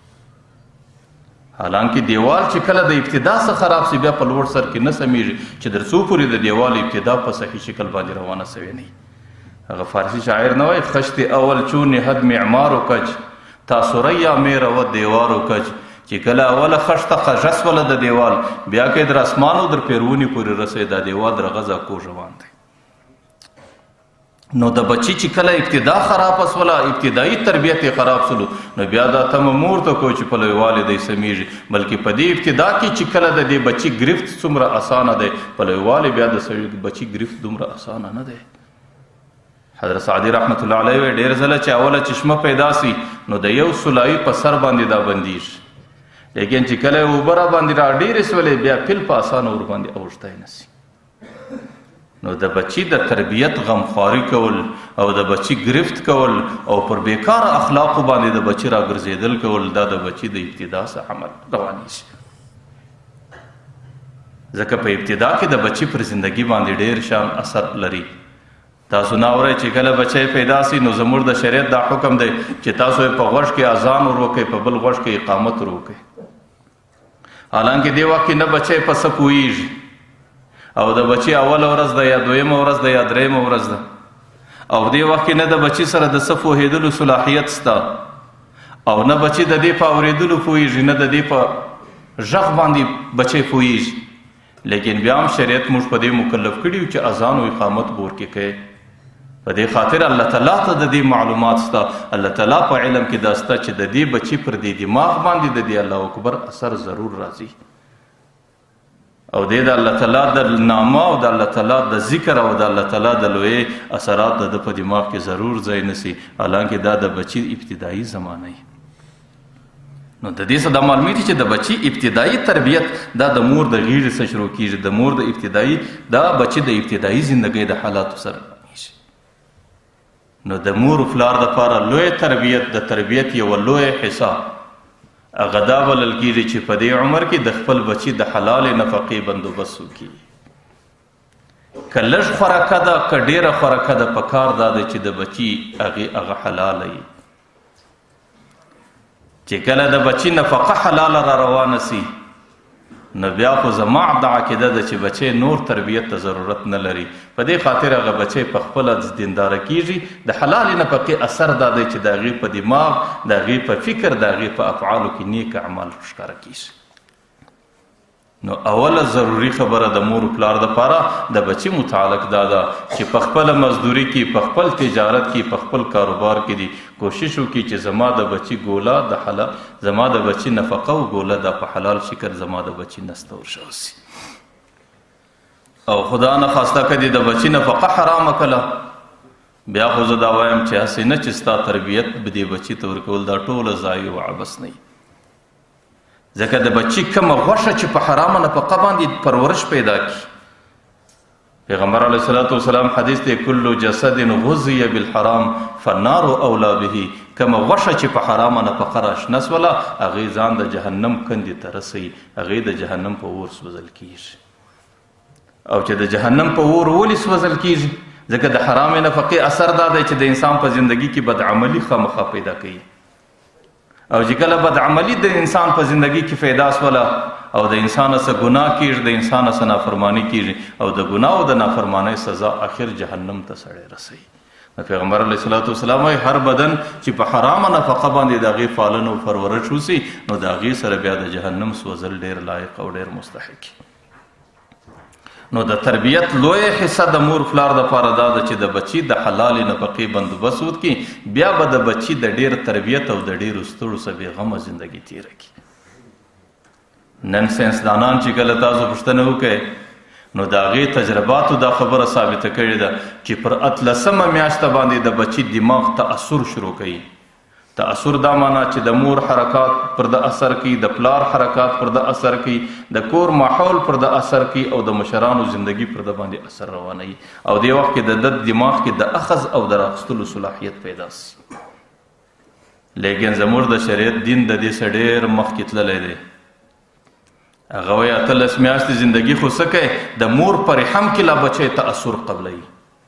حالانکه دیوال چې کله د ابتدا څخه خراب سي بیا په لوړ سر کې نه سمیږي چې در څو پورې د دیوال ابتدا په صحیح شکل باندې روانه سوې نه وي. هغه فارسي شاعر نه وایي خشت اول چون حد معمار و کج تا سریا میره و دیوار و کج چې کله اوله خشته خژس وله د دیوال بیا که در اسمانو در پیرونی پورې رسوي دا دیوال در غزه کوږ روان دی. نو د بچی چې کله ابتدا خراب سوله ابتدایي تربیت یې خراب سلو نو بیا دا تمه مور ته کو چې په لویوالې دی سمیږي، بلکې په دې ابتدا کې چې کله د دې بچي ګرفت څومره اسانه دی په لویوالې بیا د بچي ګرفت دومره اسانه نه دی. حضرت سعدي رحمت الله علیه وی ډېر ځله چې اوله چشمه پیدا سي نو د یو سلایي په سر باندې دا بندیږي، لیکن چې کله اوبه را باندې را ډېرې سولې بیا فل په اسانه ور باندې اوښتی نه سي. نو د بچی د تربیت غمخواري کول او د بچی گرفت کول او پر بیکار اخلاقو باندې د بچی را ګرځېدل کول دا د بچی د ابتدا څخه عمل رواني شي. ځکه په ابتدا کې د بچی پر زندگی باندې ډېر شان اثر لري. تاسو ناورئ چې کله بچی پیدا سي نو زموږ د شریعت دا حکم دی چې تاسو په غوږ کې اذان ور وکئ، په بل غوږ کې اقامت ور وکئ. حالانکه دې وخت کې نه بچی په څه پوهېږي او د بچی اوله ورځ ده یا دویمه ورځ ده یا درېیمه ورځ ده او دې وخت کې نه د بچی سره د څه پوهېدلو صلاحیت شته او نه بچی د دې په اورېدلو پوهېږي نه د دې په غږ باندې بچی پوهېږي. لیکن بیا هم شریعت موږ په دې مکلف کړي چې اذان او اقامت به ورکې کوې. په دې خاطر الله تعالی ته د دې معلومات شته، الله تعالی په علم کې دا شته چې د دې بچي پر دې دماغ باندې د دې الله اکبر اثر ضرور راځي او د الله تعالی د نامه او د الله تعالی د ذکر او د الله تعالی د لوی اثرات د په دماغ کې ضرور ځای نسی، حالانکه دا د بچی ابتدایي زمانه ای. نو د دې څخه دا معلومیږي چې د بچی ابتدایي تربیت دا د مور د غیږې څخه شروع کیږي، د مور د ابتدایي دا بچی د ابتدایي زندګۍ د حالاتو سره. نو د مور و پلار دپاره لوی تربیت د تربیت یوه لویه حصه هغه دا بلل کېږي چې په دې عمر کې د خپل بچي د حلالې نفقې بندوبست وکړي. که لږ خوراکه ده که ډېره خوراکه ده پکار دا دی چې د بچي هغه حلاله وي. چې کله د بچي نفقه حلاله را روانه سي نو بیا خو زما دا عقیده ده چې بچی نور تربیت ته ضرورت نه لري. په دې خاطر هغه بچی په خپله دینداره کیږي. د حلالې نفقې اثر دا دی چې د هغې په دماغ، د هغې په فکر، د هغې په افعالو کې نیک اعمال ښکاره کیږي. نو اوله ضروري خبره د مور و پلار دپاره د بچي متعلق دا ده چې په خپله مزدوري کې، په خپل تجارت کې، په خپل کاروبار کې دي کوشش وکړي چې زما د بچي ګوله د حلال، زما د بچي نفقه و ګوله دا په حلال شکل زما د بچي نسته ورشوسي. او خدا نه خواسته که دې د بچي نفقه حرامه کله، بیا خو زه دا وایم چې هسې نه چې ستا تربیت به دې بچي ته ورکول دا ټوله ضایع و عبث نه وي. ځکه د بچي کومه غوښه چې په حرامه نفقه باندې پرورش پیدا کړي. پیغمبر علیه الصلاة والسلام حدیث دی کل جسد غذی بالحرام فالنار اولا به. کومه غوښه چې په حرامه نفقه راشنه سوله هغې ځان د جهنم کندې ته رسوي، هغې د جهنم په اور سوځل کیږي. او چې د جهنم په اور ولې سوځل کیږي؟ ځکه د حرامې نفقې اثر دا دی چې د انسان په زندگی کې بدعملي خامخا پیدا کوي. او چې کله بدعملي د انسان په زندگی کې پیدا سوله او د انسان څه ګناه کیږي، د انسان څه نافرمانی کیږي، او د ګناه او د نافرمانی سزا اخر جهنم ته سړی رسوي. پیغمبر علیه الصلاة والسلام وایي هر بدن چې په حرامه نفقه باندې د هغې پالنه او پرورش وسي نو د هغې سره بیا د جهنم سوځل ډېر لایق او ډېر مستحق. نو د تربیت لویه حصه د مور پلار دپاره دا ده چې د بچي د حلالې نفقې بندوبست وکړي، بیا به د بچي د ډېر تربیت او د ډېرو ستړو څه بېغمه زندګي تېره کړي. نن ساینسدانان چې کله تاسو پوښتنه وکړئ نو د هغې تجرباتو دا خبره ثابته کړې ده چې پر 18مه میاشته باندې د بچي دماغ تأثر شروع کوي. تأثر دا معنا چې د مور حرکات پر د اثر کوي، د پلار حرکات پر د اثر کوي، د کور ماحول پر د اثر کوي، او د مشرانو زندگی پر د باندې اثر روانوي. او دې وخت کې د دماغ کې د اخذ او د راخستلو صلاحیت پیدا سي. لیکن زموږ د شریعت دین د دې څه ډېر مخکې تللی دی. هغه وایي 18 میاشتې زندگی خو څه کوي، د مور په رحم کې لا بچی تأثر قبلوي.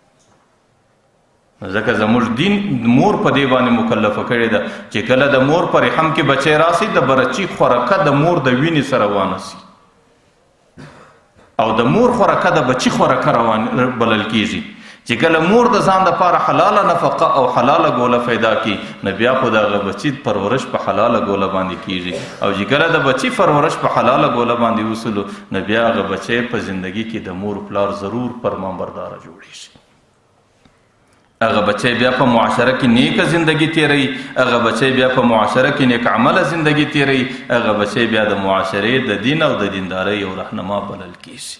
ځکه زموږ دین مور په دې باندې مکلفه کړې ده چې کله د مور په رحم کې بچی راسي د برچي خوراکه د مور د وینې سره وانسي، او د مور خوراکه د بچي خوراکه روان بلل کیږي. چې کله مور د ځان دپاره حلاله نفقه او حلاله ګوله پیدا کړي نو بیا خو د هغه بچي پرورش په حلاله ګوله باندې کیږي. او چې کله د بچي پرورش په حلاله ګوله باندې وسلو نو بیا هغه بچی په زندگی کې د مور پلار ضرور فرمانبرداره جوړیږي. هغه بچی بیا په معاشره کې نیکه زندگی تیروي، هغه بچی بیا په معاشره کې نیک عمله زندگی تیروي، هغه بچی بیا د معاشرې د دین او د دیندارۍ یو رهنما بلل کیږي.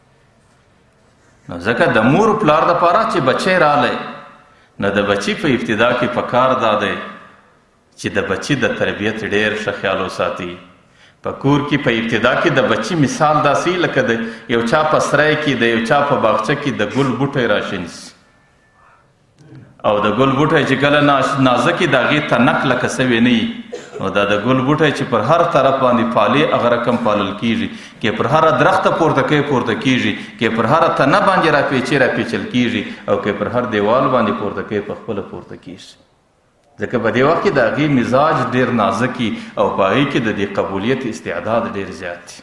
نو ځکه د مور پلار دپاره چې بچی رالی نو د بچي په ابتدا کې پکار دا دی چې د بچي د تربیت ډېر ښه خیال وساتي. په کور کې په ابتدا کې د بچي مثال داسې لکه د یو چا په سرای کې، د یو چا په باغچه کې د ګل بوټی راشین سي، او د ګل بوټی چې کله نازکې د هغې تنک لکه سوی نه وي نو دا د ګل بوټی چې پر هر طرف باندې پالې هغه رقم پالل کیږي، کې پر هره درخته پورته کیږي، کې پر هره تنه باندې راپیچل کیږي، او کې پر هر دیوال باندې پورته کوي په خپله پورته کیږي. ځکه په دې وخت کې د هغې مزاج ډېر نازکي او په هغې کې د دې قبولیت استعداد ډېر زیات دی.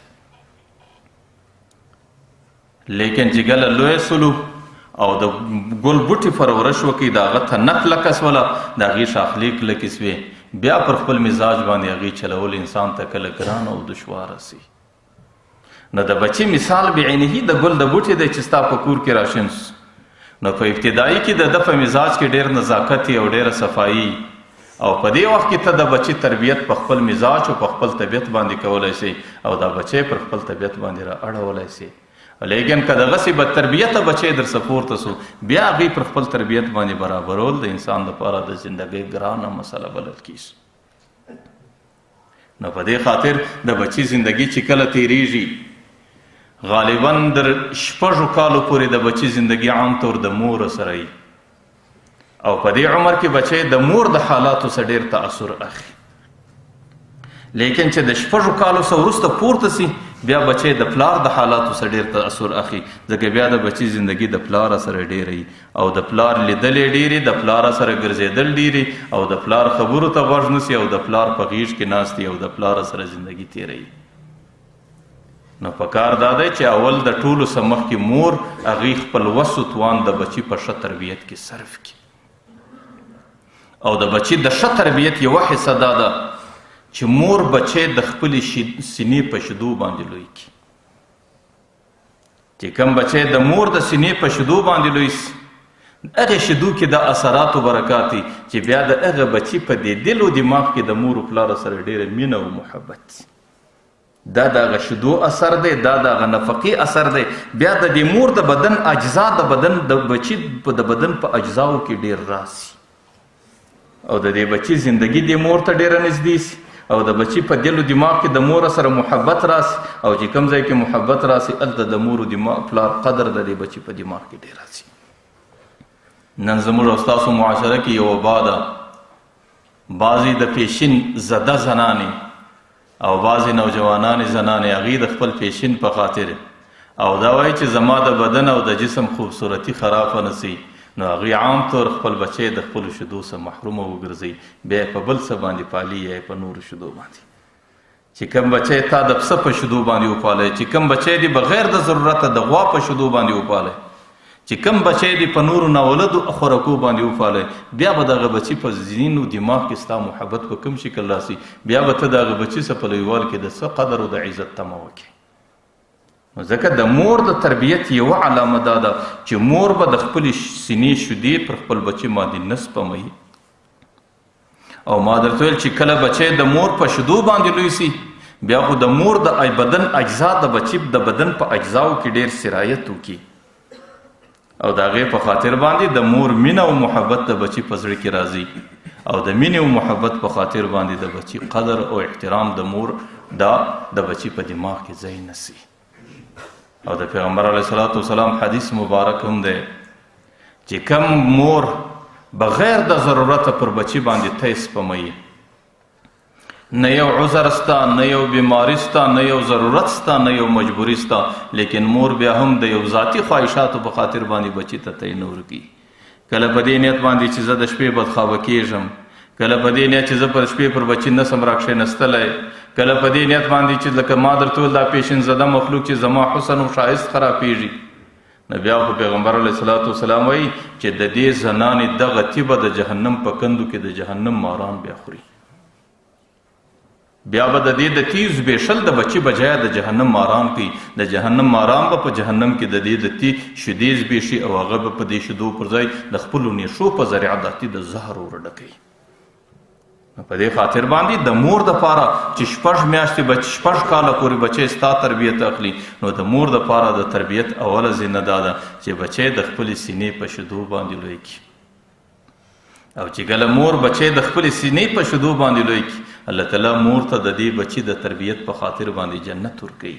لیکن چې کله لوی سلو او د ګل بوټي پرورش وکړي، د هغه تنک لکه سوله، د هغې شاخلې کلکې سوې، بیا پر خپل مزاج باندې هغې چلول انسان ته کله ګران او دشواره سي. نو د بچي مثال بعینه د ګل د بوټي دی چې ستا په کور کې راشین سو. نو په ابتدایي کې د ده په مزاج کې ډېر نزاکت او ډېره صفایي، او په دې وخت کې ته د بچي تربیت په خپل مزاج او په خپل طبیعت باندې کولی سي، او دا بچی پر خپل طبیعت باندې را اړولی سي. لیکن که دغسې بد تربیته بچی در څه پورته سو بیا هغې پر خپل تربیت باندې برابرول د انسان لپاره د زندګۍ ګرانه مسله بلل کیږي. نو په دې خاطر د بچي زندگی چې کله تیریږي غالبا در 6 کالو پورې د بچي زندگی عام طور د مور سره وي، او په دې عمر کې بچی د مور د حالاتو څخه ډېر تأثر اخلي. لیکن چې د 6 کالو څخه وروسته پورته سي بیا بچی د پلار د حالاتو څخه ډېر تأثر اخلي، ځکه بیا د بچي زندگی د پلار سره ډېره وي، او د پلار لیدلې ډېرې، د پلار سره ګرځېدل ډېرې، او د پلار خبرو ته غوږ نسي، او د پلار په غېږ کې ناست او د پلار سره زندگی تېروي. نو پکار دا دی چې اول د ټولو څه مخکې مور هغې خپل وس و توان د بچي په ښه تربیت کې صرف کړي او د بچي د ښه تربیت یوه حصه دا ده چې مور بچی د خپلې سینې په شیدو باندې لوی کړي چې کوم بچی د مور د سینې په شیدو باندې لوی سي هغې شیدو کې د اثراتو برکات دي چې بیا د هغه بچي په دې دل و دماغ کې د مور و پلار سره ډېره مینه او محبت دا د هغه شیدو اثر دی دا د هغه نفقې اثر دی بیا د دې مور د بدن اجزا د بدن د بچي د بدن په اجزاو کې ډېر راسي او د دې بچي زندگی د مور ته ډېره نږدې سي او د بچي په دل و دماغ کې د مور سره محبت راسي او چې کوم ځای کې محبت راسي هلته د مور و پلار قدر د دې بچي په دماغ کې ډېر راسي نن زموږ او ستاسو معاشره کې یو وبا ده بعضې د پیشین زده زنانې او بعضې نوجوانانې زنانې هغې د خپل پیشین په خاطر او دا وایي چې زما د بدن او د جسم خوبصورتي خرابه نه سي نو هغوی عام طور خپل بچی د خپلو شیدو څخه محرومه وګرځوي بیا یې په بل څه باندې پالي یا یې په نورو شیدو باندې چې کوم بچی تا د پسه په شیدو باندې وپالی چې کوم بچی دې بغیر د ضرورته د غوا په شیدو باندې وپالی چې کوم بچی دې په نورو ناولدو خوراکو باندې وپالی بیا به دغه بچي په ذهن و دماغ کې ستا محبت په کوم شکل راسي بیا به ته د هغه بچي څه په لویوال کې د څه قدر او د عزت تمه وکړې نو ځکه د مور د تربیت یوه علامه دا ده چې مور به د خپلې سینې شیدې پر خپل بچي باندې نه سپموي او ما درته ویل چې کله بچی د مور په شیدو باندې لوی سي بیا خو د مور د بدن اجزا د بچي د بدن په اجزاو کې ډېر سرایت وکړي او د هغې په خاطر باندې د مور مینه او محبت د بچي په زړه کې راځي او د مینې او محبت په خاطر باندې د بچي قدر او احترام د مور دا د بچي په دماغ کې ځای نه سي او د پیغمبر علیه الصلاة والسلام حدیث مبارک هم دی چې کم مور بغیر د ضرورته پر بچي باندې تی سپموي نه یو عذر ستا نه یو بیماری ستا نه یو ضرورت ستا نه یو مجبوری ستا لیکن مور بیا هم د یو ذاتي خواهشاتو په خاطر باندې بچي ته تی نه ورکوي کله په دې نیت باندې چې زه د شپې بدخوابه کېږم کله په دې نیت چې زه پر شپې پر بچي نسم راکښېنستلی کله په دې نیت باندې چې لکه ما درته ویل دا پیشن زده مخلوق چې زما حسن و ښایست خرابېږي نو بیا خو پیغمبر علیه الصلاة والسلام وایي چې د دې زنانې دغه تیبه د جهنم په کندو کې د جهنم ماران بیا خوري بیا به د دې د تیز زبېښل د بچي بجایه د جهنم ماران کوي د جهنم ماران به په جهنم کې د دې د تی شیدې زبېښي او هغه به په دې شیدو پر ځای د خپلو نیشو په ذریعه د تی د زهر ورډکوي په دې خاطر باندې د مور دپاره چې 6 میاشتې بچي 6 کاله پورې بچی ستا تربیت اخلي نو د مور دپاره د تربیت اوله زینه دا ده چې بچی د خپلې سینې په شیدو باندې لوی کړي او چې کله مور بچی د خپلې سینې په شیدو باندې لوی کړي الله تعالی مور ته د دې بچي د تربیت په خاطر باندې جنت ورکوي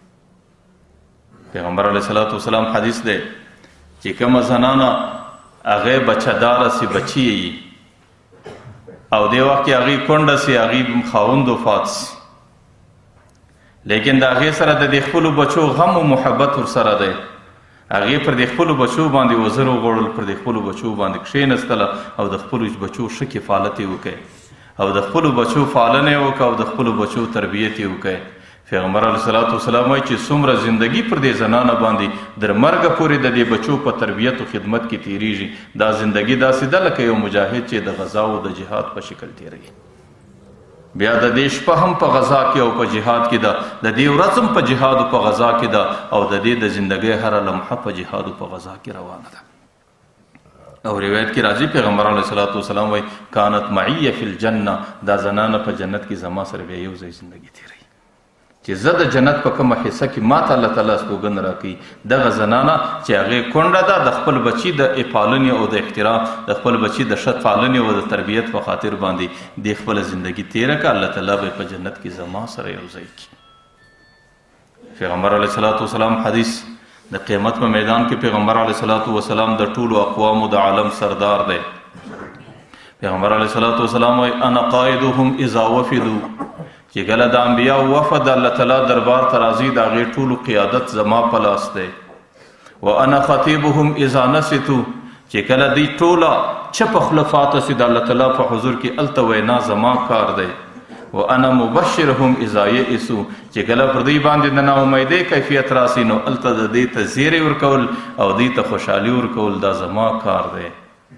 پیغمبر علیه الصلاة والسلام حدیث دی چې کومه زنانه هغې بچهداره سي بچي یي او دې وخت کې هغې کونډه سي هغې خاوند وفات سي لیکن د هغې سره د دې خپلو بچو غم و محبت ورسره دی هغې پر دې خپلو بچو باندې وزر وغوړل پر دې خپلو بچو باندې کښېنستله او د خپلو بچو ښه کفالت یې وکړي او د خپلو بچو پالنه یې وکړه او د خپلو بچو تربیت یې وکړي پیغمبر علیه الصلاة والسلام وایي چې څومره زندگی پر دې زنانه باندې در مرګه پورې د دې بچو په تربیت او خدمت کې تیریږي دا زندگی داسې ده لکه یو مجاهد چې د غزا او د جهاد په شکل تیروي بیا د دې شپه هم په غزا کې او په جهاد کې ده د دې ورځ هم په جهاد او په غزا کې ده او د دې د زندګۍ هره لمحه په جهاد او په غزا کې روانه ده او روایت کې راځي پیغمبر علیه الصلاة والسلام وایي کانت معیه فی الجنه دا زنانه په جنت کې زما سره بیا یو ځای زندګي تیروي چې زه د جنت په کومه حصه کې ما ته الله تعالی سوګند راکوي دغه زنانه چې هغې کونډه ده د خپل بچي د پالنې او د احترام د خپل بچي د ښه پالنې او د تربیت په خاطر باندې دې خپله زندګي تیره کړه الله تعالی به په جنت کې زما سره یو ځای کړي پیغمبر علیه الصلاة والسلام حدیث د قیامت په میدان کې پیغمبر علیه الصلاة والسلام د ټولو اقوامو د عالم سردار دی پیغمبر علیه الصلاة والسلام وایي انا قائدهم اذا وفدوا چې کله د انبیاء وفد الله تعالی دربار ته راځي د هغې ټولو قیادت زما په لاس دی و انا خطیبهم اذا نصتو چې کله دوی ټوله چپه خوله پاته سي د الله تعالی په حضور کې هلته وینا زما کار دی وانا مبشرهم اذا یئسوا چې کله پر دوی باندې د ناامیدۍ کیفیت راسي نو هلته د دې ته زیری ورکول او دې ته خوشحالي ورکول دا زما کار دی.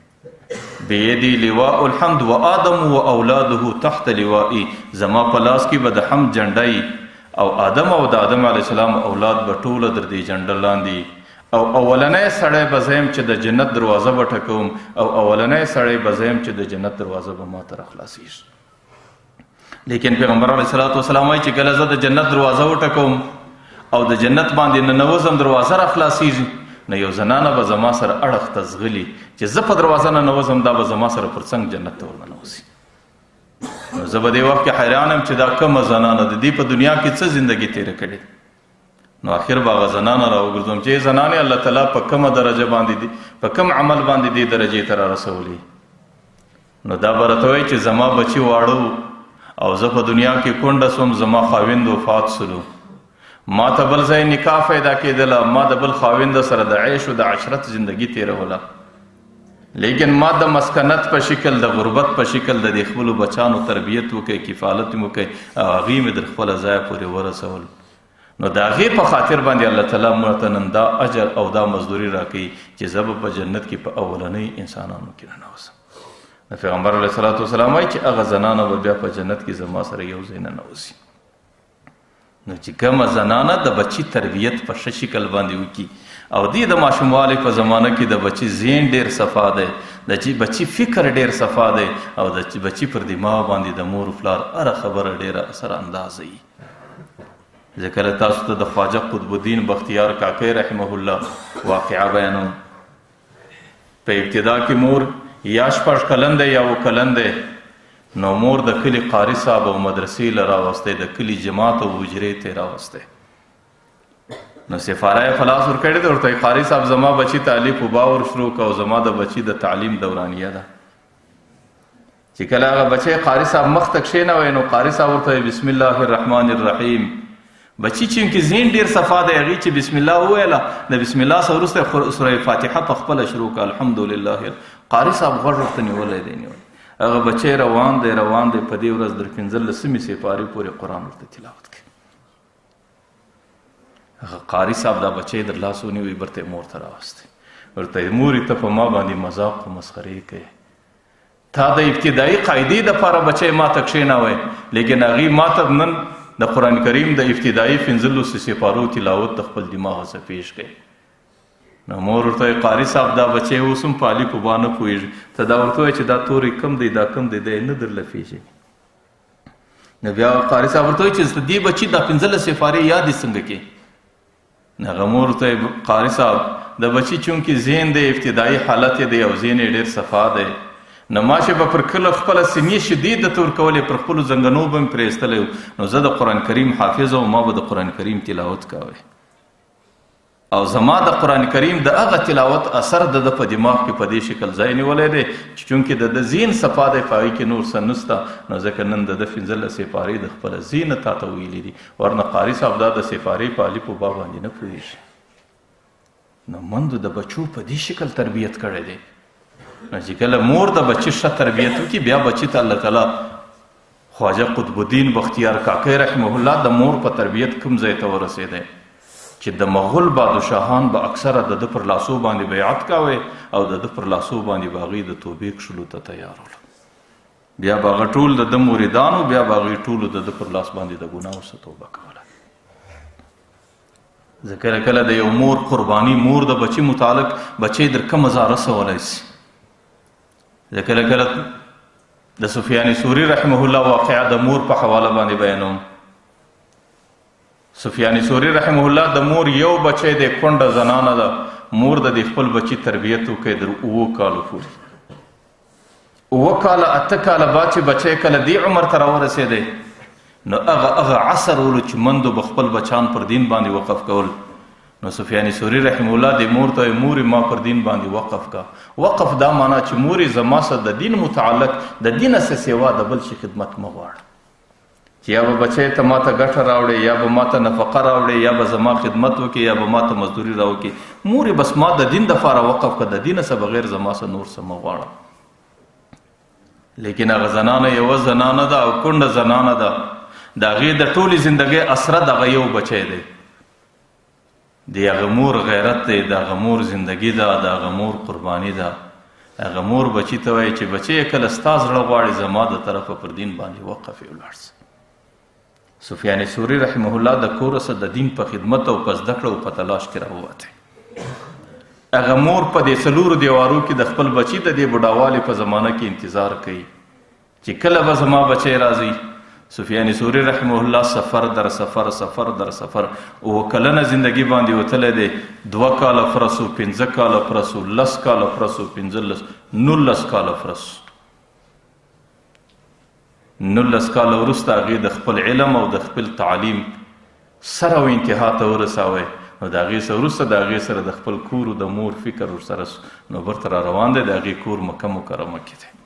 بیدی لواء الحمد و آدم و اولاده تحت لوائي زما په لاس کې به د حمد جنډۍ او آدم او د آدم علیه السلام اولاد به ټوله در دې جنډه لاندې او اولنی سړی به زه یم چې د جنت دروازه به ټکوم او اولنی سړی به زه یم چې د جنت دروازه به ما ته راخلاصېږي. لیکن پیغمبر علیه الصلاة والسلام وایي چې کله زه د جنت دروازه وټکوم او د جنت باندې ننوځم دروازه راخلاصېږي نو یو زنانه به زما سره اړخ ته ځغلي چې زه په دروازه ننوځم دا به زما سره پر څنګ جنت ته ورننوځي. نو زه به دې وخت کې حیران یم چې دا کومه زنانه د دې په دنیا کې څه زندګي تېره کړې. نو آخر به هغه زنانه راوګرځوم چې زنانې الله تعالی په کومه درجه باندې دي په کوم عمل باندې دې درجې ته رارسولي. نو دا به راته وایي چې زما بچي واړه او زه په دنیا کې کونډه سوم زما خاوند وفات سلو ما ته بل ځای نکاح پیدا کېدله ما د بل خاوند سره د عیش و د عشرت زندگی تېروله لیکن ما د مسکنت په شکل د غربت په شکل د دې خپلو بچانو تربیت وکړئ کفالت مې وکړئ او هغې مې در خپله ځایه پورې ورسول. نو د هغې په خاطر باندې الله تعالی موږ ته نن دا اجر او دا مزدوري راکوي چې زه به په جنت کې په اولنۍ انسانانو کې ننوځم. د پیغمبر علیه الصلاة والسلام وایي چې هغه زنانه به بیا په جنت کې زما سره یو ځای ننوځي. نو چې کومه زنانه د بچي تربیت په ښه شکل باندې وکړي او دې د ماشوموالي په زمانه کې د بچي ذهن ډېر صفا دی د بچي فکر ډېر صفا دی او د بچي پر دماغ باندې د مور پلار هره خبره ډېره اثر اندازه وي. ځکه تاسو ته د خواجه قطب الدین بختیار کاکۍ رحمه الله واقعه بیانوم. په ابتدا کې مور یا 6 کلن دی یا 7 کلن دی نو مور د کلی قاری صاحب او مدرسې له راوستی د کلی جماعت او حجرې ته راوستی. نو سفاره یې خلاص ورکړی دی ورته قاری صاحب زما بچي تعلیف و باور شروع که او زما د بچي د تعلیم دورانیه ده. چې کله هغه بچی قاری صاحب مخ ته کښېنوی نو قاری صاحب ورته بسم الله الرحمن الرحیم. بچی چې ذهن ډېر صفا دی هغې چې بسم الله وویله د بسم الله څخه وروسته سوره فاتحه په خپله شروع کړه الحمدلله. قاری صاحب غوږ ورته نیولی دی هغه بچی روان دی په دې ورځ در 15 سپارې پورې قرآن ورته تلاوت کوي. هغه قاری صاحب دا بچی در لاس ونیوی برته مور ته راوستی ورته مورې ته په ما باندې مذاق په مسخرې کوي تا د ابتدایي قاعدې دپاره بچی ما ته کښېنوی لیکن هغې ما ته نن د قرآن کریم د ابتدایي 15 سپارو تلاوت د خپل دماغ څخه پیش کوي. نو مور ورته قاری صاحب دا بچی اوس هم په الف و با نه پوهېږي ته دا ورته وایي چې دا توری کم دی دا کم دی نه درله پېژني. نو بیا قاری صاحب ورته وایي چې دې بچي دا 15 سپارې یادې څنګه کې. هغه مور ورته قاری صاحب د بچي چونکې ذهن دی ابتدایي حالت دی او ذهن یې ډېر صفا دی نو ما چې به پر کله خپله سینې شدید درته ورکولې پر خپلو زنګنو به مې پرې ایستلی نو زه د قرآن کریم حافظ او ما به د قرآن کریم تلاوت کوی او زما د قرآن کریم د هغه تلاوت اثر د په دماغ کې په دې شکل ځای نیولی دی چې چونکې د ذهن صفا دی په هغې کې نور څه نسته نو ځکه نن د 15 سپارې د خپله ذهنه تا ته ویلي دي ورنه قاري صاحب دا د سپارې په الف و با باندې نه پوهېږي. نو مندو د بچو په دې شکل تربیت کړی دی نو چې کله مور د بچي ښه تربیت وکړي بیا بچي ته الله تعالی خواجه قطب الدین بختیار کاکۍ رحمه الله د مور په تربیت کوم ځای ته ورسېدی چې د مغول بادشاهان به اکثره د ده پر لاسو باندې بیعت کوی او د ده پر لاسو باندې به هغوی د توبې کښلو ته تیارول بیا به هغه ټول د ده مریدانو بیا به هغوی ټولو د ده پر لاس باندې د ګناهو څخه توبه کوله. ځکه کله د یو مور قرباني مور د بچي متعلق بچی در کومه ځای رسولی سي. ځکه کله د سفیان ثوري رحمه الله واقعه د مور په حواله باندې بیانوم. سفیان ثوري رحمه الله د مور یو بچی دی کونډه زنانه ده مور د دې خپل بچي تربیت وکړي در 7 کالو پورې 7 کاله 8 کاله بعد چې بچی کله دې عمر ته راورسېدی نو هغه عصر ولو چې مندو به خپل بچان پر دین باندې وقف کول نو سفیان ثوري رحمه الله د مور ته مورې ما پر دین باندې وقف کا. وقف دا معنا چې مورې زما سره د دین متعلق د دین څه سوا د بل شي خدمت مه غواړه چې یا به بچی ته ما ته ګټه راوړې یا به ما ته نفقه راوړې یا به زما خدمت وکړي یا به ما ته مزدوري راوکړي مورې بس ما د دین دپاره وقف که د دین څه بغیر زما څه نور څه مه غواړه. لیکن هغه زنانه یوه زنانه ده او کونډه زنانه ده، د هغې د ټولې زندګۍ اسره دغه یو بچی دی. د هغه مور غیرت دی، د هغه مور زندګي ده، د هغه مور قرباني ده. هغه مور بچي ته وایي چې بچی کله ستا زړه غواړي زما د طرفه پر دین باندې وقف یې ولاړ سه. سفیان ثوري رحمه الله د کوره څه د دین په خدمت او په زده کړه او په تلاش کې راووتی. هغه مور په دې څلورو دیوارو کې د خپل بچي د دې بوډاوالي په زمانه کې انتظار کوي چې کله به زما بچی راځي. سفیان ثوري رحمه الله سفر در سفر سفر در سفر اوه کلنه زندگی باندې وتلی دی. 2 کاله فرسو، 5 کاله فرسو، 10 کاله فرسو، 15 19 کاله فرسو. 19 کاله وروسته هغې د خپل علم او د خپل تعلیم سره او انتها ته ورساوی. نو د هغې څه وروسته د هغې سره د خپل کور او د مور فکر ورسره نو برته را روان دی. د هغې کور مکه مکرمه کې دی.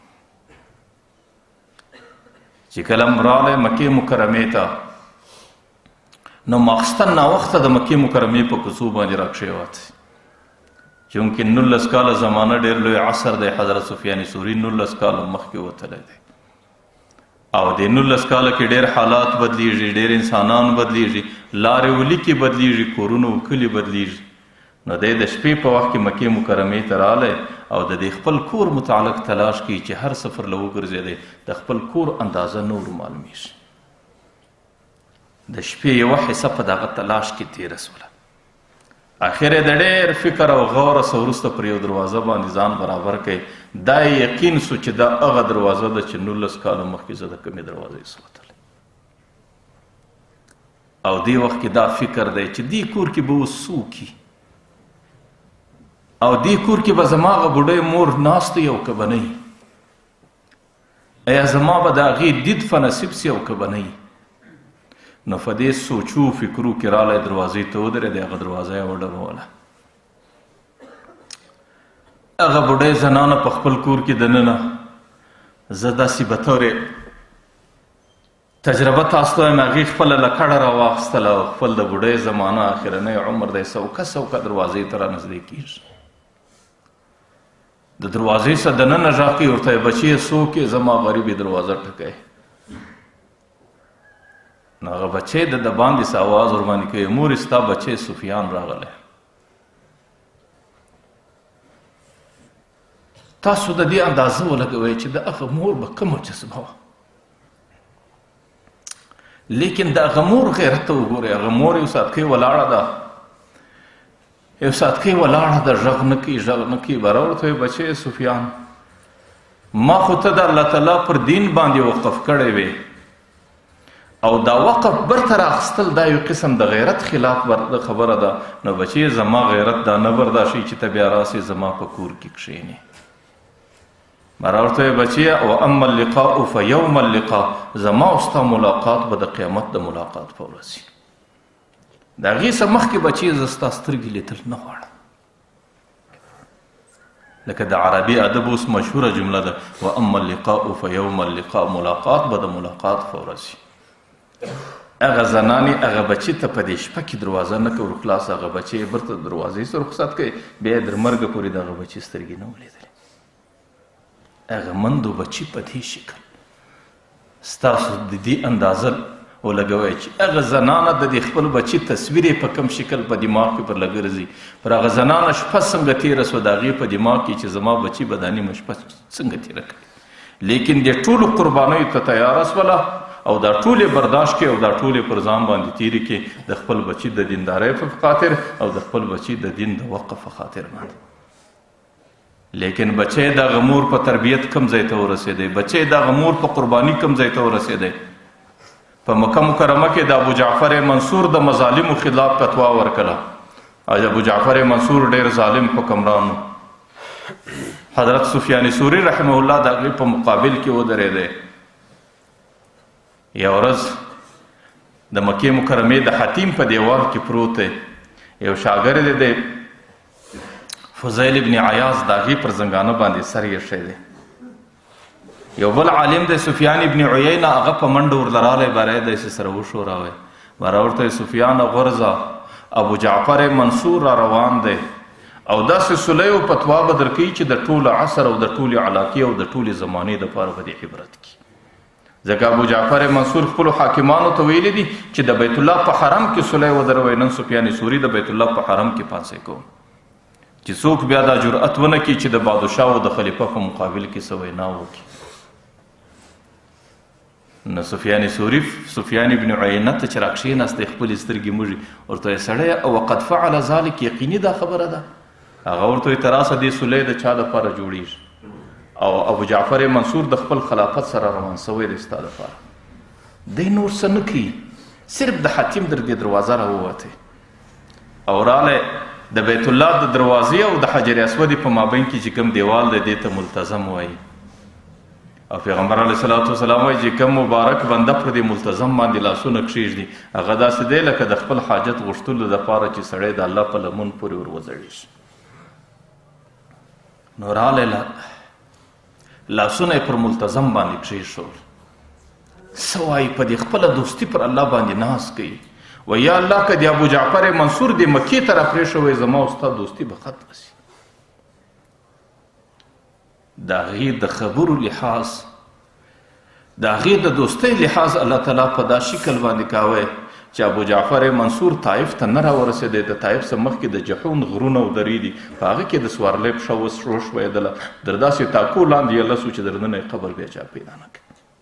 چې کله راغلی مکې مکرمې ته نو ماخستن ناوخته د مکې مکرمې په کوڅو باندې راکښېوتی. چونکې 19 کاله زمانه ډېر لوی عصر دی. حضرت سفیان ثوري 19 کاله مخکې وتلی دی او د 19 کاله کې ډېر حالات بدلیږي، ډېر انسانان بدلیږي، لارې ولیکې بدلیږي، کورونه او کلي بدلیږي. نو دی د شپې په وخت کې مکې مکرمې ته راغلی او د دې خپل کور متعلق تلاش کوي چې هر سفر له وګرځېدی د خپل کور اندازه نور معلومیږي. د شپې یوه حصه په دغه تلاش کې تېره سوله. اخر یې د ډېر فکر او غوره څه وروسته پر یو دروازه باندې ځان برابر کوي. دا یقین سو چې دا هغه دروازه ده چې 19 کاله مخکې زه د کومې دروازې څخه وتلی. او دې وخت کې دا فکر دی چې دې کور کې به اوس څوک او دې کور کې به زما هغه بوډۍ مور ناست وي او که به نه وي؟ ایا زما به د هغې دید په نصیب سي او که به نه وي؟ نو په دې سوچو فکرو کې رالی، دروازې ته ودرېدی. هغه دروازه یې وډبوله. هغه بوډۍ زنانه په خپل کور کې دننه زه داسې به طورې تجربه تاسو ته وایم، هغې خپله لکړه راواخیستله او خپل د بوډۍ زمانه اخرنی عمر دی سوکه سوکه دروازې ته رانږدې کېږي. د دروازې څخه دننه غږ کوي ورته بچیه څوک یې؟ زما غریب یې دروازه ټکوي. نو هغه بچی د باندې څه اواز ورباندې کوي، مورې ستا بچی سفیان راغلی. تاسو د دې اندازه ولګوئ چې د هغه مور به کومه جذبه وه. لیکن د هغه مور غیرت ته وګورئ. هغه مور یو ساعتکۍ ولاړه ده، یو ساعتکۍ ولاړه ده، غږ نه کوي غږ نه کوي. به راورته وایي بچی سفیان ما خو ته د الله تعالی پر دین باندې وقف کړی وې او دا وقف برته راخیستل دا یو قسم د غیرت خلاف خبره ده. نو بچی زما غیرت دا نه برداشي چې ته بیا راسې زما په کور کې کښېنې. ما راورته وایي بچیه او اما اللقاء فیوم اللقاء، زما او ستا ملاقات به د قیامت د ملاقات په ورځ وي. د هغې څه مخکې بچی زه ستا سترګې لیدل نه غواړم. لکه د عربي ادب اوس مشهوره جمله ده و اما اللقاء فیوم اللقاء، ملاقات به د ملاقات په ورځ وي. هغه زنانې هغه بچي ته په دې شپه کې دروازه نه کوي ورخلاص. هغه بچی یې برته دروازې سره رخصت کوي، بیا یې تر مرګه پورې د هغه بچي سترګې نه ولیدلې. هغه مندو بچي په دې شکل ستاسو د دې اندازه ولګوئ چې هغه زنانه د دې خپل بچي تصویر یې په کوم شکل په دماغ کې پر لګرځي. پر هغه زنانه شپه څنګه تېره سوه د هغې په دماغ کې چې زما بچي به دا نیمه شپه څنګه تېره کړي. لیکن د ټولو قربانیو ته تیاره سوله او دا ټولې برداشت کې او دا ټولې پر ځان باندې تېرې کې د خپل بچي د دیندارۍ په خاطر او د خپل بچي د دین د وقف په خاطر باندې. لیکن بچی د هغه مور په تربیت کم ځای ته ورسېدی، بچی د هغه مور په قرباني کم ځای ته ورسېدی. په مکه مکرمه کې د ابو جعفر منصور د مظالمو خلاف فتوا ورکړه. ابو جعفر منصور ډېر ظالم حکمران و. حضرت سفیان ثوري رحمه الله د هغې په مقابل کې ودرېدی. یو ورځ د مکې مکرمې د حتیم په دیوال کې پروت دی. یو شاګرد دی فضیل ابن عیاض د هغې پر زنګانه باندې سر ایښی دی. یو بل عالم دی سفیان ابن عیینه، هغه په منډه ورله رالی، بری داسې سره وښوراوی. به راورته سفیان غورځه ابو جعفر منصور را روان دی او داسې سلی او فتوا به درکوي چې د ټول عصر او د ټولې علاقې او د ټولې زمانې دپاره به دې عبرت کړي. ځکه ابو جعفر منصور خپلو حاکمانو ته ویلي دي چې د بیت الله په حرم کې سلی ودروئ. نن سفیان ثوري د بیت الله په حرم کې پانسی کوم چې څوک بیا دا جرأت ونه کړي چې د بادشاه او د خلیفه په مقابل کې څه وینا وکړي. نو سفیان ثوري سفیان ابن عینه ته چې راکښېناستی خپلې سترګې موږي ورته ویې سړیه او قد فعل ذلک یقیني دا خبره ده. هغه ورته ویې ته راسه دې سلی د چا دپاره جوړېږي او ابو جعفر منصور د خپل خلافت سره روان سوی دی ستا دپاره. دی نور څه نه کوي صرف د حتیم در دې دروازه راووتی او رالی د بیت الله د دروازې او د حجر اسودي په مابین کې چې کوم دیوال دی دې ته ملتزم وایي. او پیغمبر علیه صلات وسلام وایي چې کوم مبارک بنده پر دې ملتزم باندې لاسونه کښېږدي هغه داسې دی لکه د خپل حاجت غوښتلو دپاره چې سړی د الله په لمن پورې ور وځړېږي. نو رالی لاسونه پر ملتزم باندې کښېښول. څه وایي په دې خپله دوستي پر الله باندې ناز کوي و یا الله که د ابو جعفر منصور د مکې ته راپرېښوی زما او ستا دوستي به ختمه سي. د هغې د خبرو لحاظ د هغې د دوستۍ لحاظ الله تعالی په دا شکل باندې کاوی چې ابو جعفر منصور طایف ته نه راورسېدی. د طایف څخه مخکې د جحون غرونه او درې دي په هغه کې د سوارلی پښه وشویدله در داسې تاکو لاندې یې لسو چې در دننه یې قبر بیا چا پیدا نه کړي.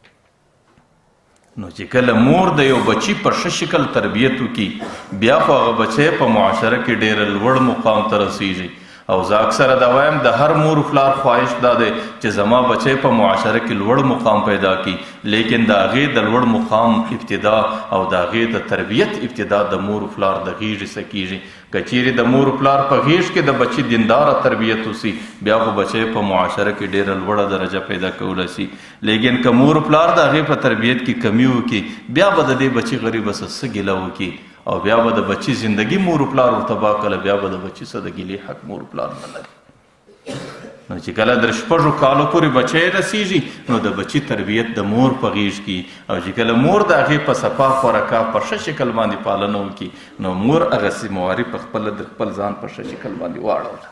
نو چې کله مور د یو بچي په ښه شکل تربیت وکړي بیا خو هغه بچی په معاشره کې ډېر لوړ مقام ته رسیږي. او زه اکثره دا وایم د هر مور پلار خواهش دا دی چې زما بچی په معاشره کې لوړ مقام پیدا کړي لیکن د هغې د لوړ مقام ابتدا او د هغې د تربیت ابتدا د مور پلار د غیږې څخه کېږي. که چیرې د مور پلار په غیږ کې د بچي دینداره تربیت وسي بیا خو بچی په معاشره کې ډېره لوړه درجه پیدا کولی شي. لیکن که مور پلار د هغې په تربیت کې کمی وکړي بیا به د دې بچي غریبه څه ګیله وکړي او بیا به د بچي زندگی مور پلار ورته تباه کړله بیا به د بچي څه د ګیلې حق مور پلار نه لري. نو چې کله در 6 کالو پورې بچی رسیږي نو د بچي تربیت د مور په غیږ کې او چې کله مور د هغې په صفا خوراکه په ښه شکل باندې پالنه وکړي نو مور هغه ذمهواري په خپله د خپل ځان په ښه شکل باندې واړوله.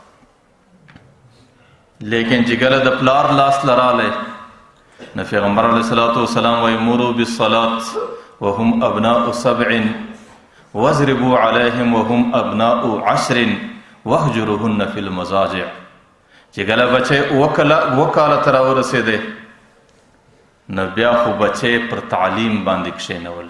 لیکن چې کله د پلار لاس له رالی نو پیغمبر علیه صلات وسلام وایي مروا بالصلات وهم ابناء 7 واضربوا عليهم وهم ابناء 10 واهجروهن في المضاجع. چې کله بچی 7 کاله ته راورسېدی نو بیا خو بچی پر تعلیم باندې کښېنول.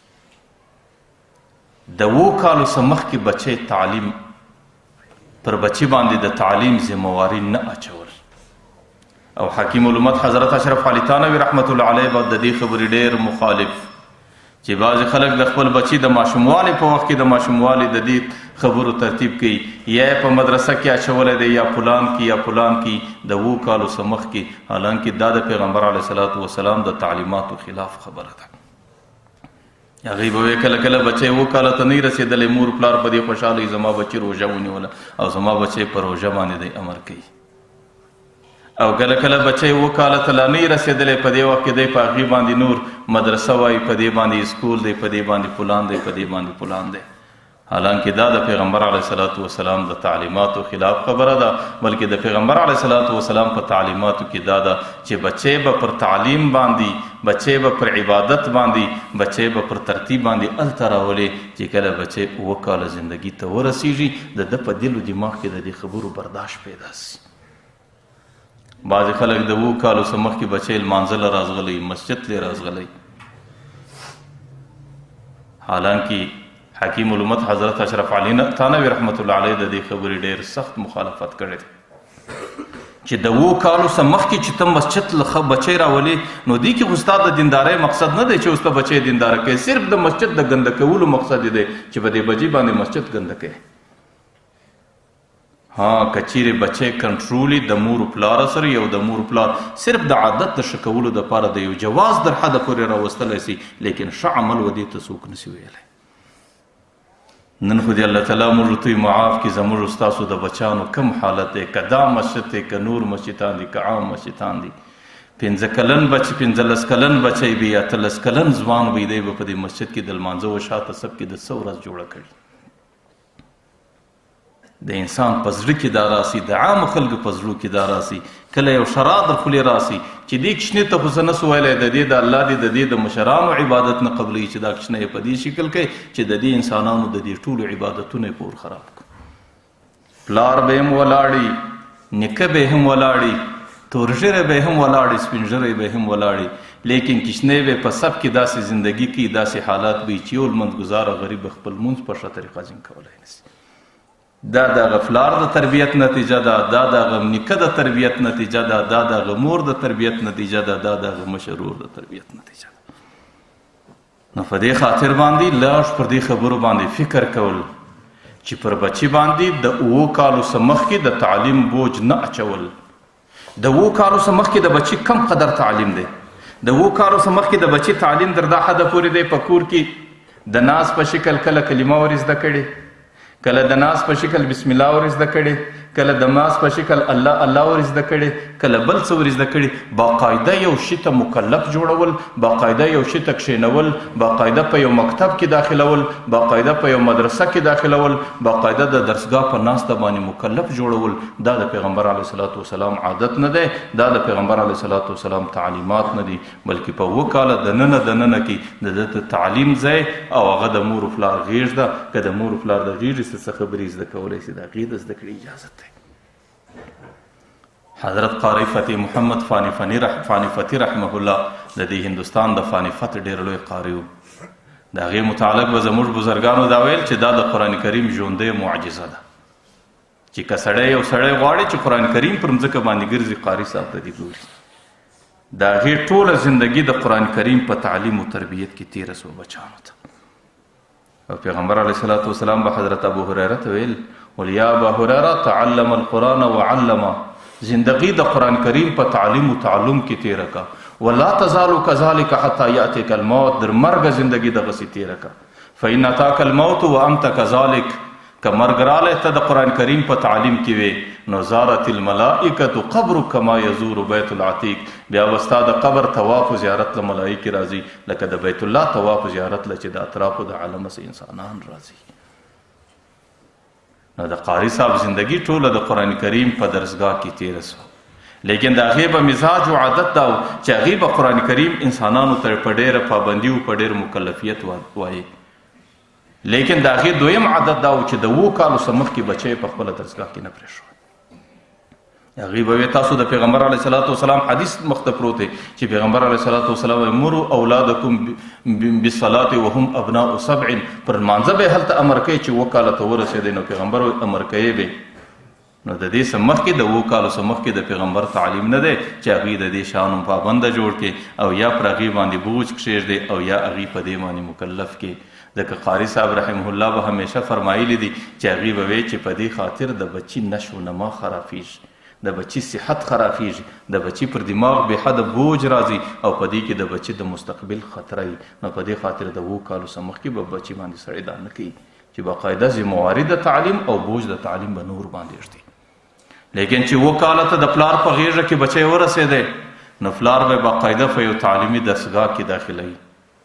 د 7 کالو څخه مخکې بچی تعلیم پر بچی باندې د تعلیم ذمهواري نه اچول. او حکیم الامت حضرت اشرف علي تانوي رحمت الله علیه به د دې خبرې ډېر مخالف چې بعضې خلک د خپل بچي د ماشوموالي په وخت کې د ماشوموالي د دې خبرو ترتیب کوي یا په مدرسه کې اچولی دی یا پلان کې یا پلان کې د 7 کالو څخه مخکې حالانکې دا د پیغمبر علیه صلات وسلام د تعلیماتو خلاف خبره ده. هغوی به وایي کله کله بچی 7 کاله ته نه رسېدلی مور پلار په دې خوشحاله زما بچي روژه ونیوله او زما بچی په روژه باندې دی امر کوي. او کله کله بچی 7 کاله ته لا نه رسېدلی په دې وخت کې دی په هغې باندې نور مدرسه وایي په دې باندې اسکول دی په دې باندې فلان دی په دې باندې فلان دی. حالانکې دا د پیغمبر علیه صلات وسلام د تعلیماتو خلاف خبره ده بلکې د پیغمبر علیه صلات وسلام په تعلیماتو کې دا ده چې بچی به پر تعلیم باندې بچی به پر عبادت باندې بچی به پر ترتیب باندې هلته راولې چې کله بچی 7 کاله زندگی ته ورسیږي د ده په دل و دماغ کې د دې خبرو برداشت پیدا سي. بعضې خلک د 7 کالو څخه مخکې بچی لمانځه له راځغلی مسجد له راځغلی. حالانکې حکیم الامت حضرت اشرف علي تانوي رحمت الله علیه د دې خبرې ډېر سخت مخالفت کړی دی چې د 7 کالو څخه مخکې چې ته مسجد له بچی راولې نو دې کې خو ستا د دیندارۍ مقصد نه دی چې اوس ته بچی دینداره کوي صرف د مسجد د ګنده کولو مقصد دی چې په دې بچي باندې مسجد ګنده کوي. ها کچیرې بچی کنټرولي د مور پلار سره یو د مور پلار صرف د عادت د ښه کولو دپاره د یو جواز در حده پورې راوستلی سي لیکن ښه عمل و دې ته څوک نسي ویلی. نن خو دې الله تعالی موږ توی معاف کړي زموږ ستاسو د بچیانو کم حالت دی که دا مسجد دی که نور مسجدان دي که عام مسجدان دي 15 کلن بچی 15 کلن بچی وي یا 13 کلن ځوان وي دی به په دې مسجد کې د لمانځه و شاته سب کې د څه ورځ جوړه کړي. د انسان په زړه کې دا راسي، د عامو خلکو په زړه کې دا راسي. کله یو شرع در خولې راسي چې دې کشنې ته خو څه نه سو ویلی، د دې د الله دی، د دې د مشرانو عبادت نه قبلوي چې دا کشنه یې په دې شکل کوي چې د دې انسانانو د دې ټولو عبادتونه یې پور خراب کړو. پلار به هم ولاړي، نیکه به هم ولاړي، تورژیره به هم ولاړي، سپین ژیری به هم ولاړي، لیکن کشنې به په سب کې داسې زندگی کې داسې حالات به چې یو لمندګزاره غریب خپل مونځ په ښه طریقه ځین کولی نشي. دا د غفلار د تربیت نتیجه ده، دا د نیکه د تربیت نتیجه ده، دا د مور د تربیت نتیجه ده، دا د مشرور د تربیت نتیجه ده. نو په دې خاطر باندې لاش پر دې خبرو باندې فکر کول چې پر بچی باندې د 7 کالو څخه مخکې د تعلیم بوج نه اچول. د 7 کالو څخه مخکې د بچی کم قدر تعلیم دی. د 7 کالو څخه مخکې د بچی تعلیم در دا حد پورې دی په کور کې د ناز په شکل کله کلمه ور زده کړي، کله د ناز په شکل بسم الله ور زده کړي، کله د ماس په شکل الله الله ور زده کړي، کله بل څه ور زده کړي. باقاعده یو شي ته مکلف جوړول، باقاعده یو شي ته کښېنول، باقاعده په یو مکتب کې داخلول، باقاعده په یو مدرسه کې داخلول، باقاعده د درسګاه په ناسته باندې مکلف جوړول، دا د پیغمبر علیه الصلاة والسلام عادت نه دی، دا د پیغمبر علیه الصلاة والسلام تعلیمات نه دي، بلکې په 7 کاله دننه کې د تعلیم ځای او هغه د مور و پلار غېږ ده. که د مور و پلار د غېږې څه خبرې زده کولی شي، د هغې د زده کړې اجازت دی. حضرت قاری فتح محمد فانی فتح رحمه الله د دې هندوستان د فانی فتح ډېر لوی قاری و. د هغې متعلق به زموږ بزرګانو دا ویل چې دا د قرآن کریم ژوندۍ معجزه ده چې که یو سړی غواړي چې قرآن کریم پر مځکه باندې ګرځي، قاري صاحب ته دې ګوري. د هغې ټوله زندګي د قرآن کریم په تعلیم و تربیت کې تېره سوه بچانو ته. او پیغمبر علیه الصلاة والسلام به حضرت ابو هریره ته ویل یا ابا هریره تعلم القرآن وعلم، زندگی د قرآن کریم په تعلیم و تعلم کې تیره کا، ولا تزال كذلك حتى يأتيك الموت، در مرګ زندگی دغسې تیره کا. فإن أتاك الموت وأنت كذلك، که مرګ رالی ته د قرآن کریم په تعلیم کې وې نو زارت الملائکة قبرک کما یزور بیت العتیق، بیا به ستا د قبر طواف و زیارت له ملایکې راځي لکه د بیت الله طواف و زیارت له چې د اطرافو د عالمه څخه انسانان راځي. نو د قاری صاحب زندگی ټوله د قرآن کریم په درسګاه کې تیره سوه، لیکن د هغې به مزاج و عادت دا و چې هغې به قرآن کریم انسانانو ته په ډېره پابندي و په ډېر مکلفیت وایي. لیکن د هغې دویم عادت دا و چې د 7 کالو څخه مخکې بچی په خپله درسګاه کې نه پرېښود. هغې به وی تاسو د پیغمبر علیه الصلاة والسلام حدیث مخ ته پروت دی چې پیغمبر علیه الصلاة والسلام مروا اولادکم بالصلاة وهم ابناء 7، پر لمانځه به هلته امر کوي چې 7 کاله ته ورسېدی نو پیغمبر امر کوي به. نو د دې څخه مخکې د 7 کالو څخه مخکې د پیغمبر تعلیم نه دی چې هغوی د دې شیانو پابنده جوړ کړي او یا پر هغې باندې بوج کښېږدي او یا هغوی په دې باندې مکلف کړي. ځکه قاري صاحب رحمه الله به همیشه فرمایلی دي چې هغوی به وی چې په دې خاطر د بچي نشو نما خرابېږي، د بچی صحت خرابېږي، د بچی پر دماغ بې حده بوج راځي او په دې کې د بچی د مستقبل خطره وي. نو په دې خاطر د 7 کالو څخه مخکې به بچي باندې سړی دا نه کوي چې باقاعده ذمواري د تعلیم او بوج د تعلیم به نور باندې ږدي. لیکن چې 7 کاله ته د پلار په غېږه کې بچی ورسېدی نو پلار به باقاعده په یو تعلیمي درسګاه کې داخلوي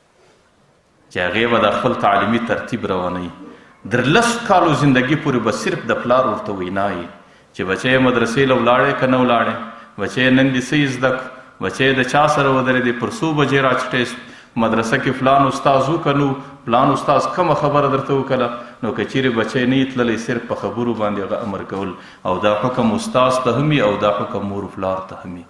چې هغې به د خپل تعلیمي ترتیب روانوي. در 10 کالو زندگی پورې به صرف د پلار ورته وینایي چې بچی مدرسې له ولاړې که نه ولاړې، بچی نن دې څه زده کړ، بچی د چا سره ودرېدې، پر څو بجې راچټې مدرسه کې فلان استاز وکړو، فلان استاز کومه خبره درته وکړه. نو که چیرې بچی نه یې تللی صرف په خبرو باندې هغه امر کول او دا حکم استاز ته هم او دا حکم مور و پلار ته هم.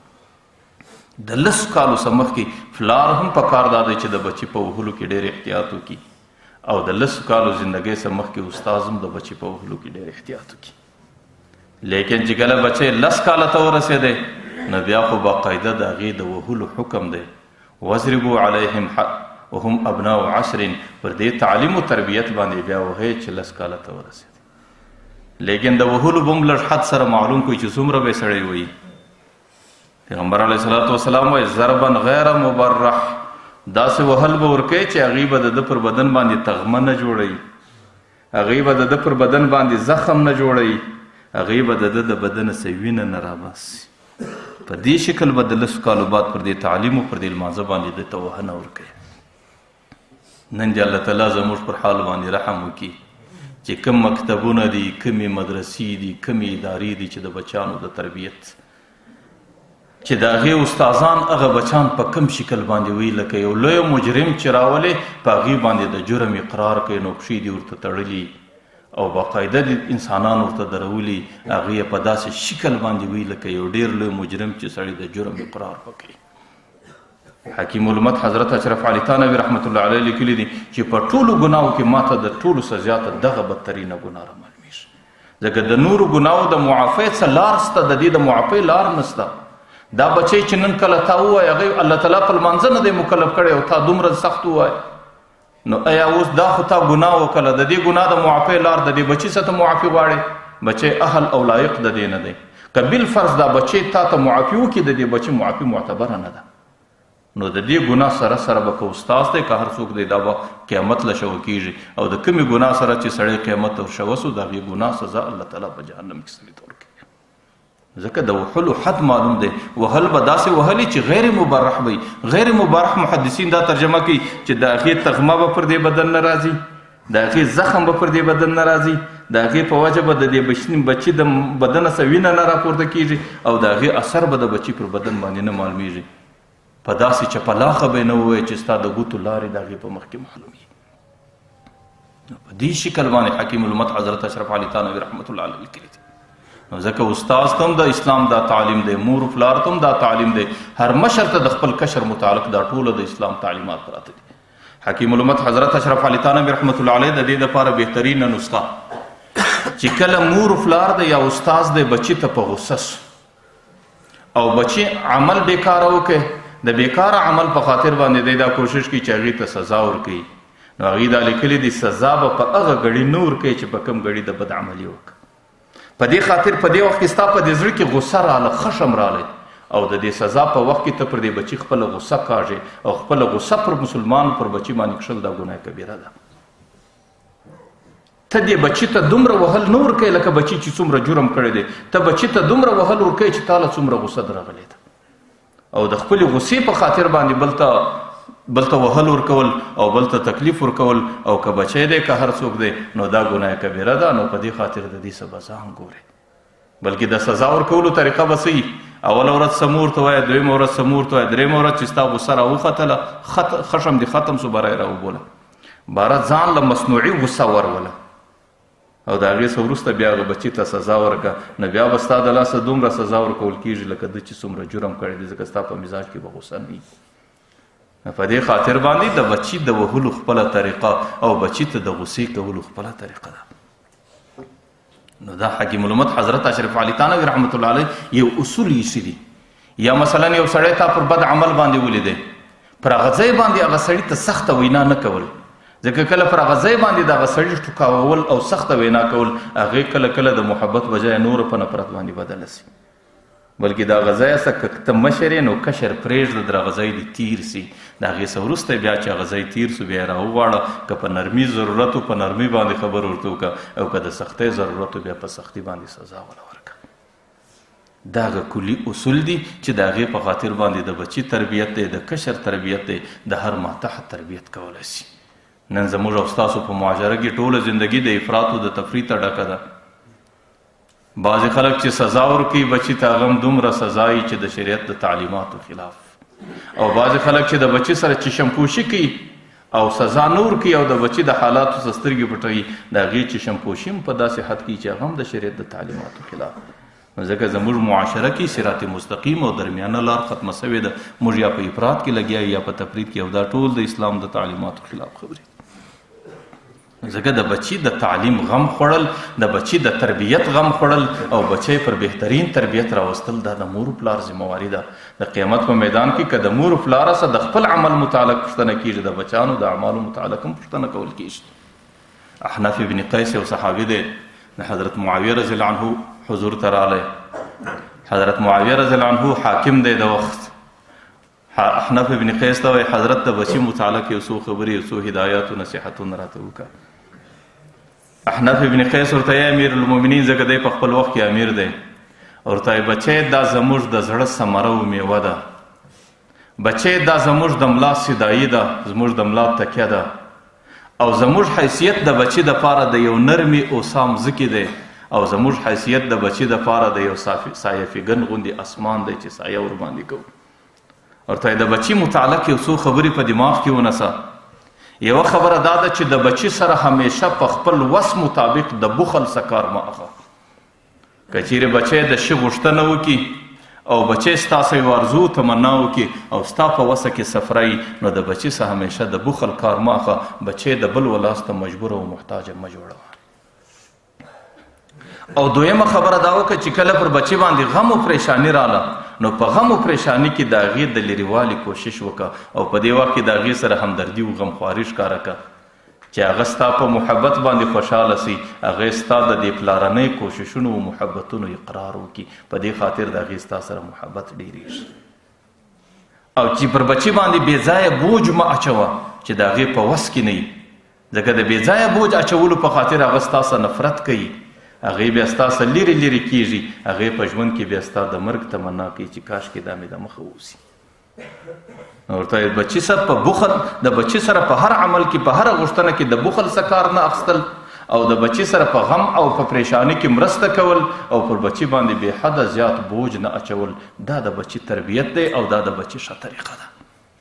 د 10 کالو څخه مخکې پلار هم په کار دا دی چې د بچي په وهلو کې ډېر احتیاط وکړي او د 10 کالو زندګۍ څخه مخکې استاز هم د بچي په وهلو کې ډېر احتیاط وکړي. لیکن چې کله بچی 10 کاله ته ورسېدی نو بیا خو باقاعده د هغې د وهلو حکم دی، واضربوا علیهم وهم ابناء 10، پر دې تعلیم و تربیت باندې بیا وهئ چې 10 کاله ته ورسېدی. لیکن د وهلو به هم لږ حد سره معلوم کړئ چې څومره به یې سړی وهي. پیغمبر علیه الصلاة والسلام وایي ضربا غیر مبرح، داسې وهل به ورکوئ چې هغې به د ده پر بدن باندې تغمه نه جوړوي، هغې به د ده پر بدن باندې زخم نه جوړوي، هغې به د ده د بدنه څه وینه نه راباسي. په دې شکل به د 10 کالو بعد پر دې تعلیم او پر دې لمانځه باندې ده ته وهنه ورکوي. نن دې الله تعالی زموږ پر حال باندې رحم وکړي چې کوم مکتبونه دي، کومې مدرسې دي، کومې ادارې دي چې د بچیانو د تربیت چې د هغې استادان هغه بچیان په کوم شکل باندې وي لکه یو لوی مجرم چې راولي په هغې باندې د جرم اقرار کوي، نو پښې دي ورته تړلي او باقاعده د انسانان ورته درولي، هغې په داسې شکل باندې وي لکه یو ډېر لوی مجرم چې سړی د جرم اقرار وکړي. حکیم الامت حضرت اشرف علي تانوي رحمت الله علیه لیکلي دي چې په ټولو ګناهو کې ماته د ټولو څه زیاته دغه بدترینه ګناه رامعلومېږي، ځکه د نورو ګناهو د معافۍ څه لار شته، د دې د معافۍ لار نشته. دا بچی چې نن کله تا ووایي هغې الله تعالی په لمانځه نه دی مکلف کړی او تا دومره سخت ووایي، نو ایا اوس دا خو تا ګناه وکړه، د دې ګناه د معافۍ لار د دې بچي څه ته معافي غواړې؟ بچی اهل او لایق د دې نه دی. که بالفرض دا بچی تا ته معافي وکړي د دې بچي معافي معتبره نه ده، نو د دې ګناه سره سره به که استاذ دی که هر څوک دی دا به قیامت له شوه کېږي، او د کومې ګناه سره چې سړی قیامت ته شوه سو د هغې ګناه سزا الله تعالی په جهنم کې سړي ته ورکوي. ځکه د وهلو حد معلوم دی، وهل به داسې وهلي چې غیر مبرح وي. غیر مبرح محدثین دا ترجمه کوي چې د هغې تغمه به پر دې بدن نه راځي، د هغې زخم به پر دې بدن نه راځي، د هغې په وجه به د دې بچي د بدنه څه وینه نه راپورته کېږي او د هغې اثر به د بچي پر بدن باندې نه معلومیږي. په داسې چپلاخه به یې نه ووایي چې ستا د ګوتو لارې د هغې په مخ کې معلومي. په دې شکل باندې حکیم الامت حضرت اشرف علي تانوي رحمت الله علیه لیکلي دي. نو ځکه استاذ ته هم د اسلام دا تعلیم دی، مور و پلار ته هم دا تعلیم دی، هر مشر ته د خپل کشر متعلق دا ټوله د اسلام تعلیمات پراته دي. حکیم الامت حضرت اشرف علي تانوي رحمت الله علیه د دې دپاره بهترینه نسخه چې کله مور و پلار دی یا استاذ دی بچي ته په غصه او بچي عمل بیکاره وکړي، د بیکاره عمل په خاطر باندې دی دا کوشش کوي چې هغې ته سزا ورکوي، نو هغې دا لیکلي دي سزا به په هغه ګړي نه ورکوي چې په کوم ګړي د بد عملي وکړي. په دې خاطر په دې وخت کې ستا په دې زړه کې غصه راله، خشم رالی، او د دې سزا په وخت کې ته پر دې بچي خپله غصه کاږې او خپله غصه پر مسلمان پر بچي باندې کښل دا ګناه کبیره ده. ته دې بچي ته دومره وهل نه ورکوې لکه بچي چې څومره جرم کړی دی، ته بچي ته دومره وهل ورکوې چې تا له څومره غصه درغلې ده، او د خپلې غصې په خاطر باندې بل ته وهل ورکول او بل ته تکلیف ورکول، او که بچی دی که هر څوک دی نو دا ګناه کبیره ده. نو په دې خاطر د دې څه به ځان ګورې، بلکې د سزا ورکولو طریقه به څه وي؟ اوله ورځ څه مور ته وایه، دویمه ورځ څه مور ته وایه، درېیمه ورځ چې ستا غصه راوختله خشم دې ختم سو بری راوبوله، باره ځان له مصنوعي غصه وروله او د هغې څه وروسته بیا هغه بچي ته سزا ورکړه، نو بیا به ستا د لاسه دومره سزا ورکول کېږي لکه ده چې څومره جرم کړی دی، ځکه ستا په مزاج کې به غصه نه وي. په دې خاطر باندې د بچي د وهلو خپله طریقه او بچي ته د غصې کولو خپله طریقه ده. نو دا حکیم الامت حضرت اشرف علي تانوي رحمت الله علیه یو اصول ایښي دي. یا مثلا یو سړی تا پر بد عمل باندې ولیدی، پر هغه ځای باندې هغه سړي ته سخته وینا نه کول، ځکه کله پر هغه ځای باندې د هغه سړي ټوکاول او سخته وینا کول هغې کله کله د محبت بجای نور په نفرت باندې بدله سي، بلکې د هغه ځای څه که ته مشر یې نو کشر پرېږده د هغه ځای دې تیر سي، د هغې څه وروسته بیا چې هغه ځای تیر سو بیا یې راوغواړه، که په نرمي ضرورت و په نرمي باندې خبر ورته وکړه، او که د سختۍ ضرورت و بیا په سختي باندې سزا وله ورکړه. دا هغه کلي اصول دي چې د هغې په خاطر باندې د بچي تربیت دی، د کشر تربیت دی، د هر ماتحت تربیت کولی سي. نن زموږ او ستاسو په معاشره کې ټوله زندګي د افراط او د تفریط ډکه ده. بعضې خلک چې سزا ورکوي بچي ته هغه هم دومره سزا وي چې د شریعت د تعلیماتو خلاف، او بعضې خلک چې د بچي سره چشمپوشي کوي او سزا نه ورکوي او د بچي د حالاتو څخه سترګې پټوي، د هغې چشمپوشي هم په داسې حد کوي چې هغه هم د شریعت د تعلیماتو خلاف. ځکه زموږ معاشره کې صراط مستقیم او درمیانه لار ختمه سوې ده، موږ یا په افراط کې لګیا یا په تفرید کې، او دا ټول د اسلام د تعلیماتو خلاف خبرې. ځکه د بچي د تعلیم غم خوړل، د بچي د تربیت غم خوړل او بچی پر بهترین تربیت راوستل دا د مور پلار ذمهواري ده. د قیامت په میدان کې که د مور پلاره سره د خپل عمل متعلق پوښتنه کېږي، د بچیانو د اعمالو متعلق هم پوښتنه کول کېږي. احنف ابن قیس یو صحابي دی، د حضرت معاویه رضی الله عنه حضور ته رالی. حضرت معاویه رضی الله عنه حاکم دی د وخت. احنف ابن قیس ته وایي حضرت د بچي متعلق یو څو خبرې یو څو هدایات و نصیحتونه راته وکړه. احنف ابن قیس ورته یې امیر المؤمنین، ځکه دی په خپل وخت کې امیر دی، ورته یې بچی دا زموږ د زړه ثمره و میوه ده، بچی دا زموږ د ملا صدایي ده، زموږ د ملا تکیه ده، او زموږ حیثیت د بچي دپاره د یو نرمي اوسام ځکې دی او زموږ حیثیت د بچي دپاره د یو سایه فیګن غوندې اسمان دی چې سایه ورباندې کوو. ورته د بچي متعلق یو څو خبرې په دماغ کې ونیسه. یوه خبره دا ده چې د بچي سره همیشه په خپل وس مطابق د بخل څه کار مه اخله. که چیرې بچی د ښه غوښتنه وکړي او بچی ستا څه یو ارزو تمنا وکړي او ستا په وسه کې سفرایي نو د بچي څه همیشه د بخل کار مه اخله. بچی د بل ولاس ته مجبور او محتاج مه جوړوه. او دویمه خبره دا وکړه چې کله پر بچي باندې غم او پریشانی راله نو په غم او پریشانی کې د هغې د لرېوالي کوشش وکړه او په دې وخت کې د هغې سره همدردي او غمخواري ښکاره کړه چې هغه ستا په محبت باندې خوشحاله سي، هغې ستا د دې پلارنۍ کوششونو او محبتونو اقرار وکړي. په دې خاطر د هغې ستا سره محبت ډېرېږي. او چې پر بچي باندې بې ځایه بوج مه اچوه چې د هغې په وس کې نه وي، ځکه د بې ځایه بوج اچولو په خاطر هغه ستا څخه نفرت کوي، هغې بیا ستا څخه لرې لرې کېږي، هغې په ژوند کې بیا ستا د مرګ تمنا کوي چې کاشکې دا مې د مخه ووسي. ورته بچي سره په بخل د بچي سره په هر عمل کې په هره غوښتنه کې د بخل څه کار نه اخیستل او د بچي سره په غم او په پریشانی کې مرسته کول او پر بچي باندې بې حده زیات بوج نه اچول، دا د بچي تربیت دی او دا د بچي ښه طریقه ده.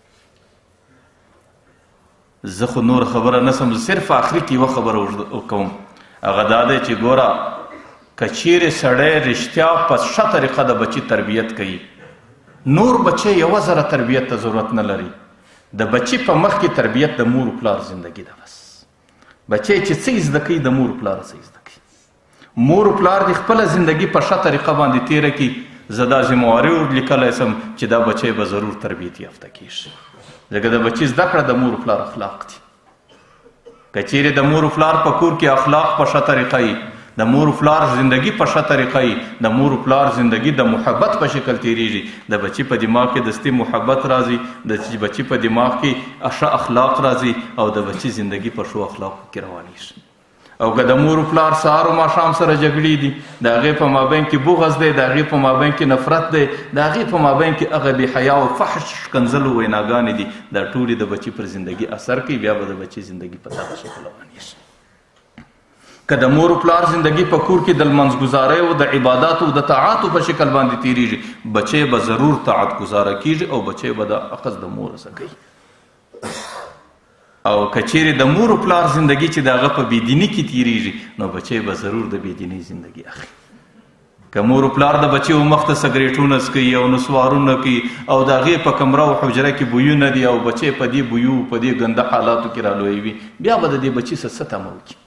زه خو نور خبره نسم، صرف آخري کې یوه خبره کوم، هغه دا دی چې ګوره که چیرې سړی رښتیا په ښه طریقه د بچي تربیت کوي نور بچی یوه ذره تربیت ته ضرورت نه لري. د بچي په مخ کې تربیت د مور پلار زندگی ده. بس بچی چې څه زده کوي د مور پلار څه زده کوي. مور پلار د خپله زندگی په ښه طریقه باندې تیره کړي، زه دا ذمهواري ورلیکلی سم چې دا بچی به ضرور تربیت یافته کېږي، ځکه د بچي زده کړه د مور پلار اخلاق دي. که چیرې د مور پلار په کور کې اخلاق په ښه طریقه وي، د مور پلار زندگی په ښه طریقه وي، د مور پلار زندگی د محبت په شکل تیریږي، د بچي په دماغ کې دستي محبت راځي، د بچي په دماغ کې ښه اخلاق راځي او د بچي زندگی په ښو اخلاقو کې روانېږي. او که د مور پلار سهار او ماښام سره جګړې دي، د هغې په مابین کې بغض دی، د هغې په مابین کې نفرت دی، د هغې په مابین کې هغه بې حیا او فحش ښکنځلو ویناګانې دي، دا ټولې د بچي پر زندگی اثر کوي، بیا به د بچي زندگی په دغه شکل روانېږي. که د مور پلار زندگی په کور کې د لمنځګزارۍ او د عباداتو او د طاعاتو په شکل باندې تیریږي، بچی به ضرور طاعت ګزاره کیږي او بچی به د اخذ د مور څخه کوي. او که چیرې د مور پلار زندگی چې د هغه په بېدیني کې تیریږي نو بچی به ضرور د بېدینۍ زندگی اخلي. که مور پلار د بچیو مخ ته سګریټونه څکوي او نسوارونه کوي او د هغې په کمره او حجره کې بویونه دي او بچی په دې بویو په دې ګنده حالاتو کې رالوی وي، بیا به د دې بچي څه تمه وکړي.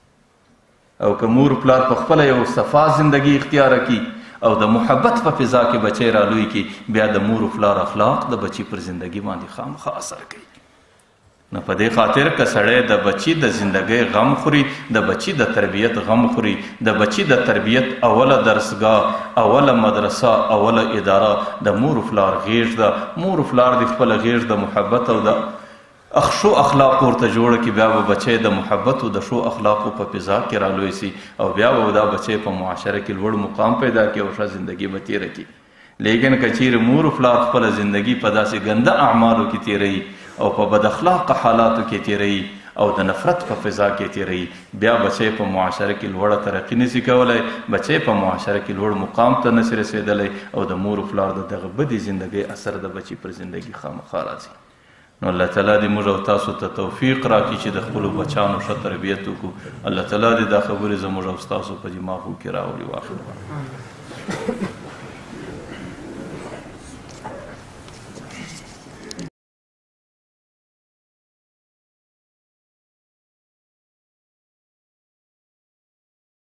او که مور پلار په خپله یو صفا زندگی اختیاره کړي او د محبت په فضا کې بچی رالوی کړي، بیا د مور پلار اخلاق د بچي پر زندگی باندې خامخا اثر کوي. نو په دې خاطر که سړی د بچي د زندگی غم خوري، د بچي د تربیت غم خوري، د بچي د تربیت اوله درسګاه، اوله مدرسه، اوله اداره د مور پلار غیږ ده. مور پلار د خپله غیږ د محبت او د ښو اخلاقو ورته جوړه کړي، بیا به بچی د محبت او د ښو اخلاقو په فضا کې رالوی سي او بیا به دا بچی په معاشره کې لوړ مقام پیدا کړي او ښه زندگی به تیره کړي. لیکن که چیرې مور پلار خپله زندگی په داسې ګنده اعمالو کې تیروي او په بد اخلاقه حالاتو کې تیروي او د نفرت په فضا کې تیروي، بیا بچی په معاشره کې لوړه ترقي نشي کولی، بچی په معاشره کې لوړ مقام ته نشي رسېدلی او د مور پلار د دغه بدې زندگی اثر د بچي پر زندگی خامخا راځي. نو الله تعالی دې موږ او تاسو ته توفیق راکړي چې د خپلو بچیانو ښه تربیت وکړو. الله تعالی دې دا خبرې زموږ او ستاسو په دماغو کې راوړي. واخر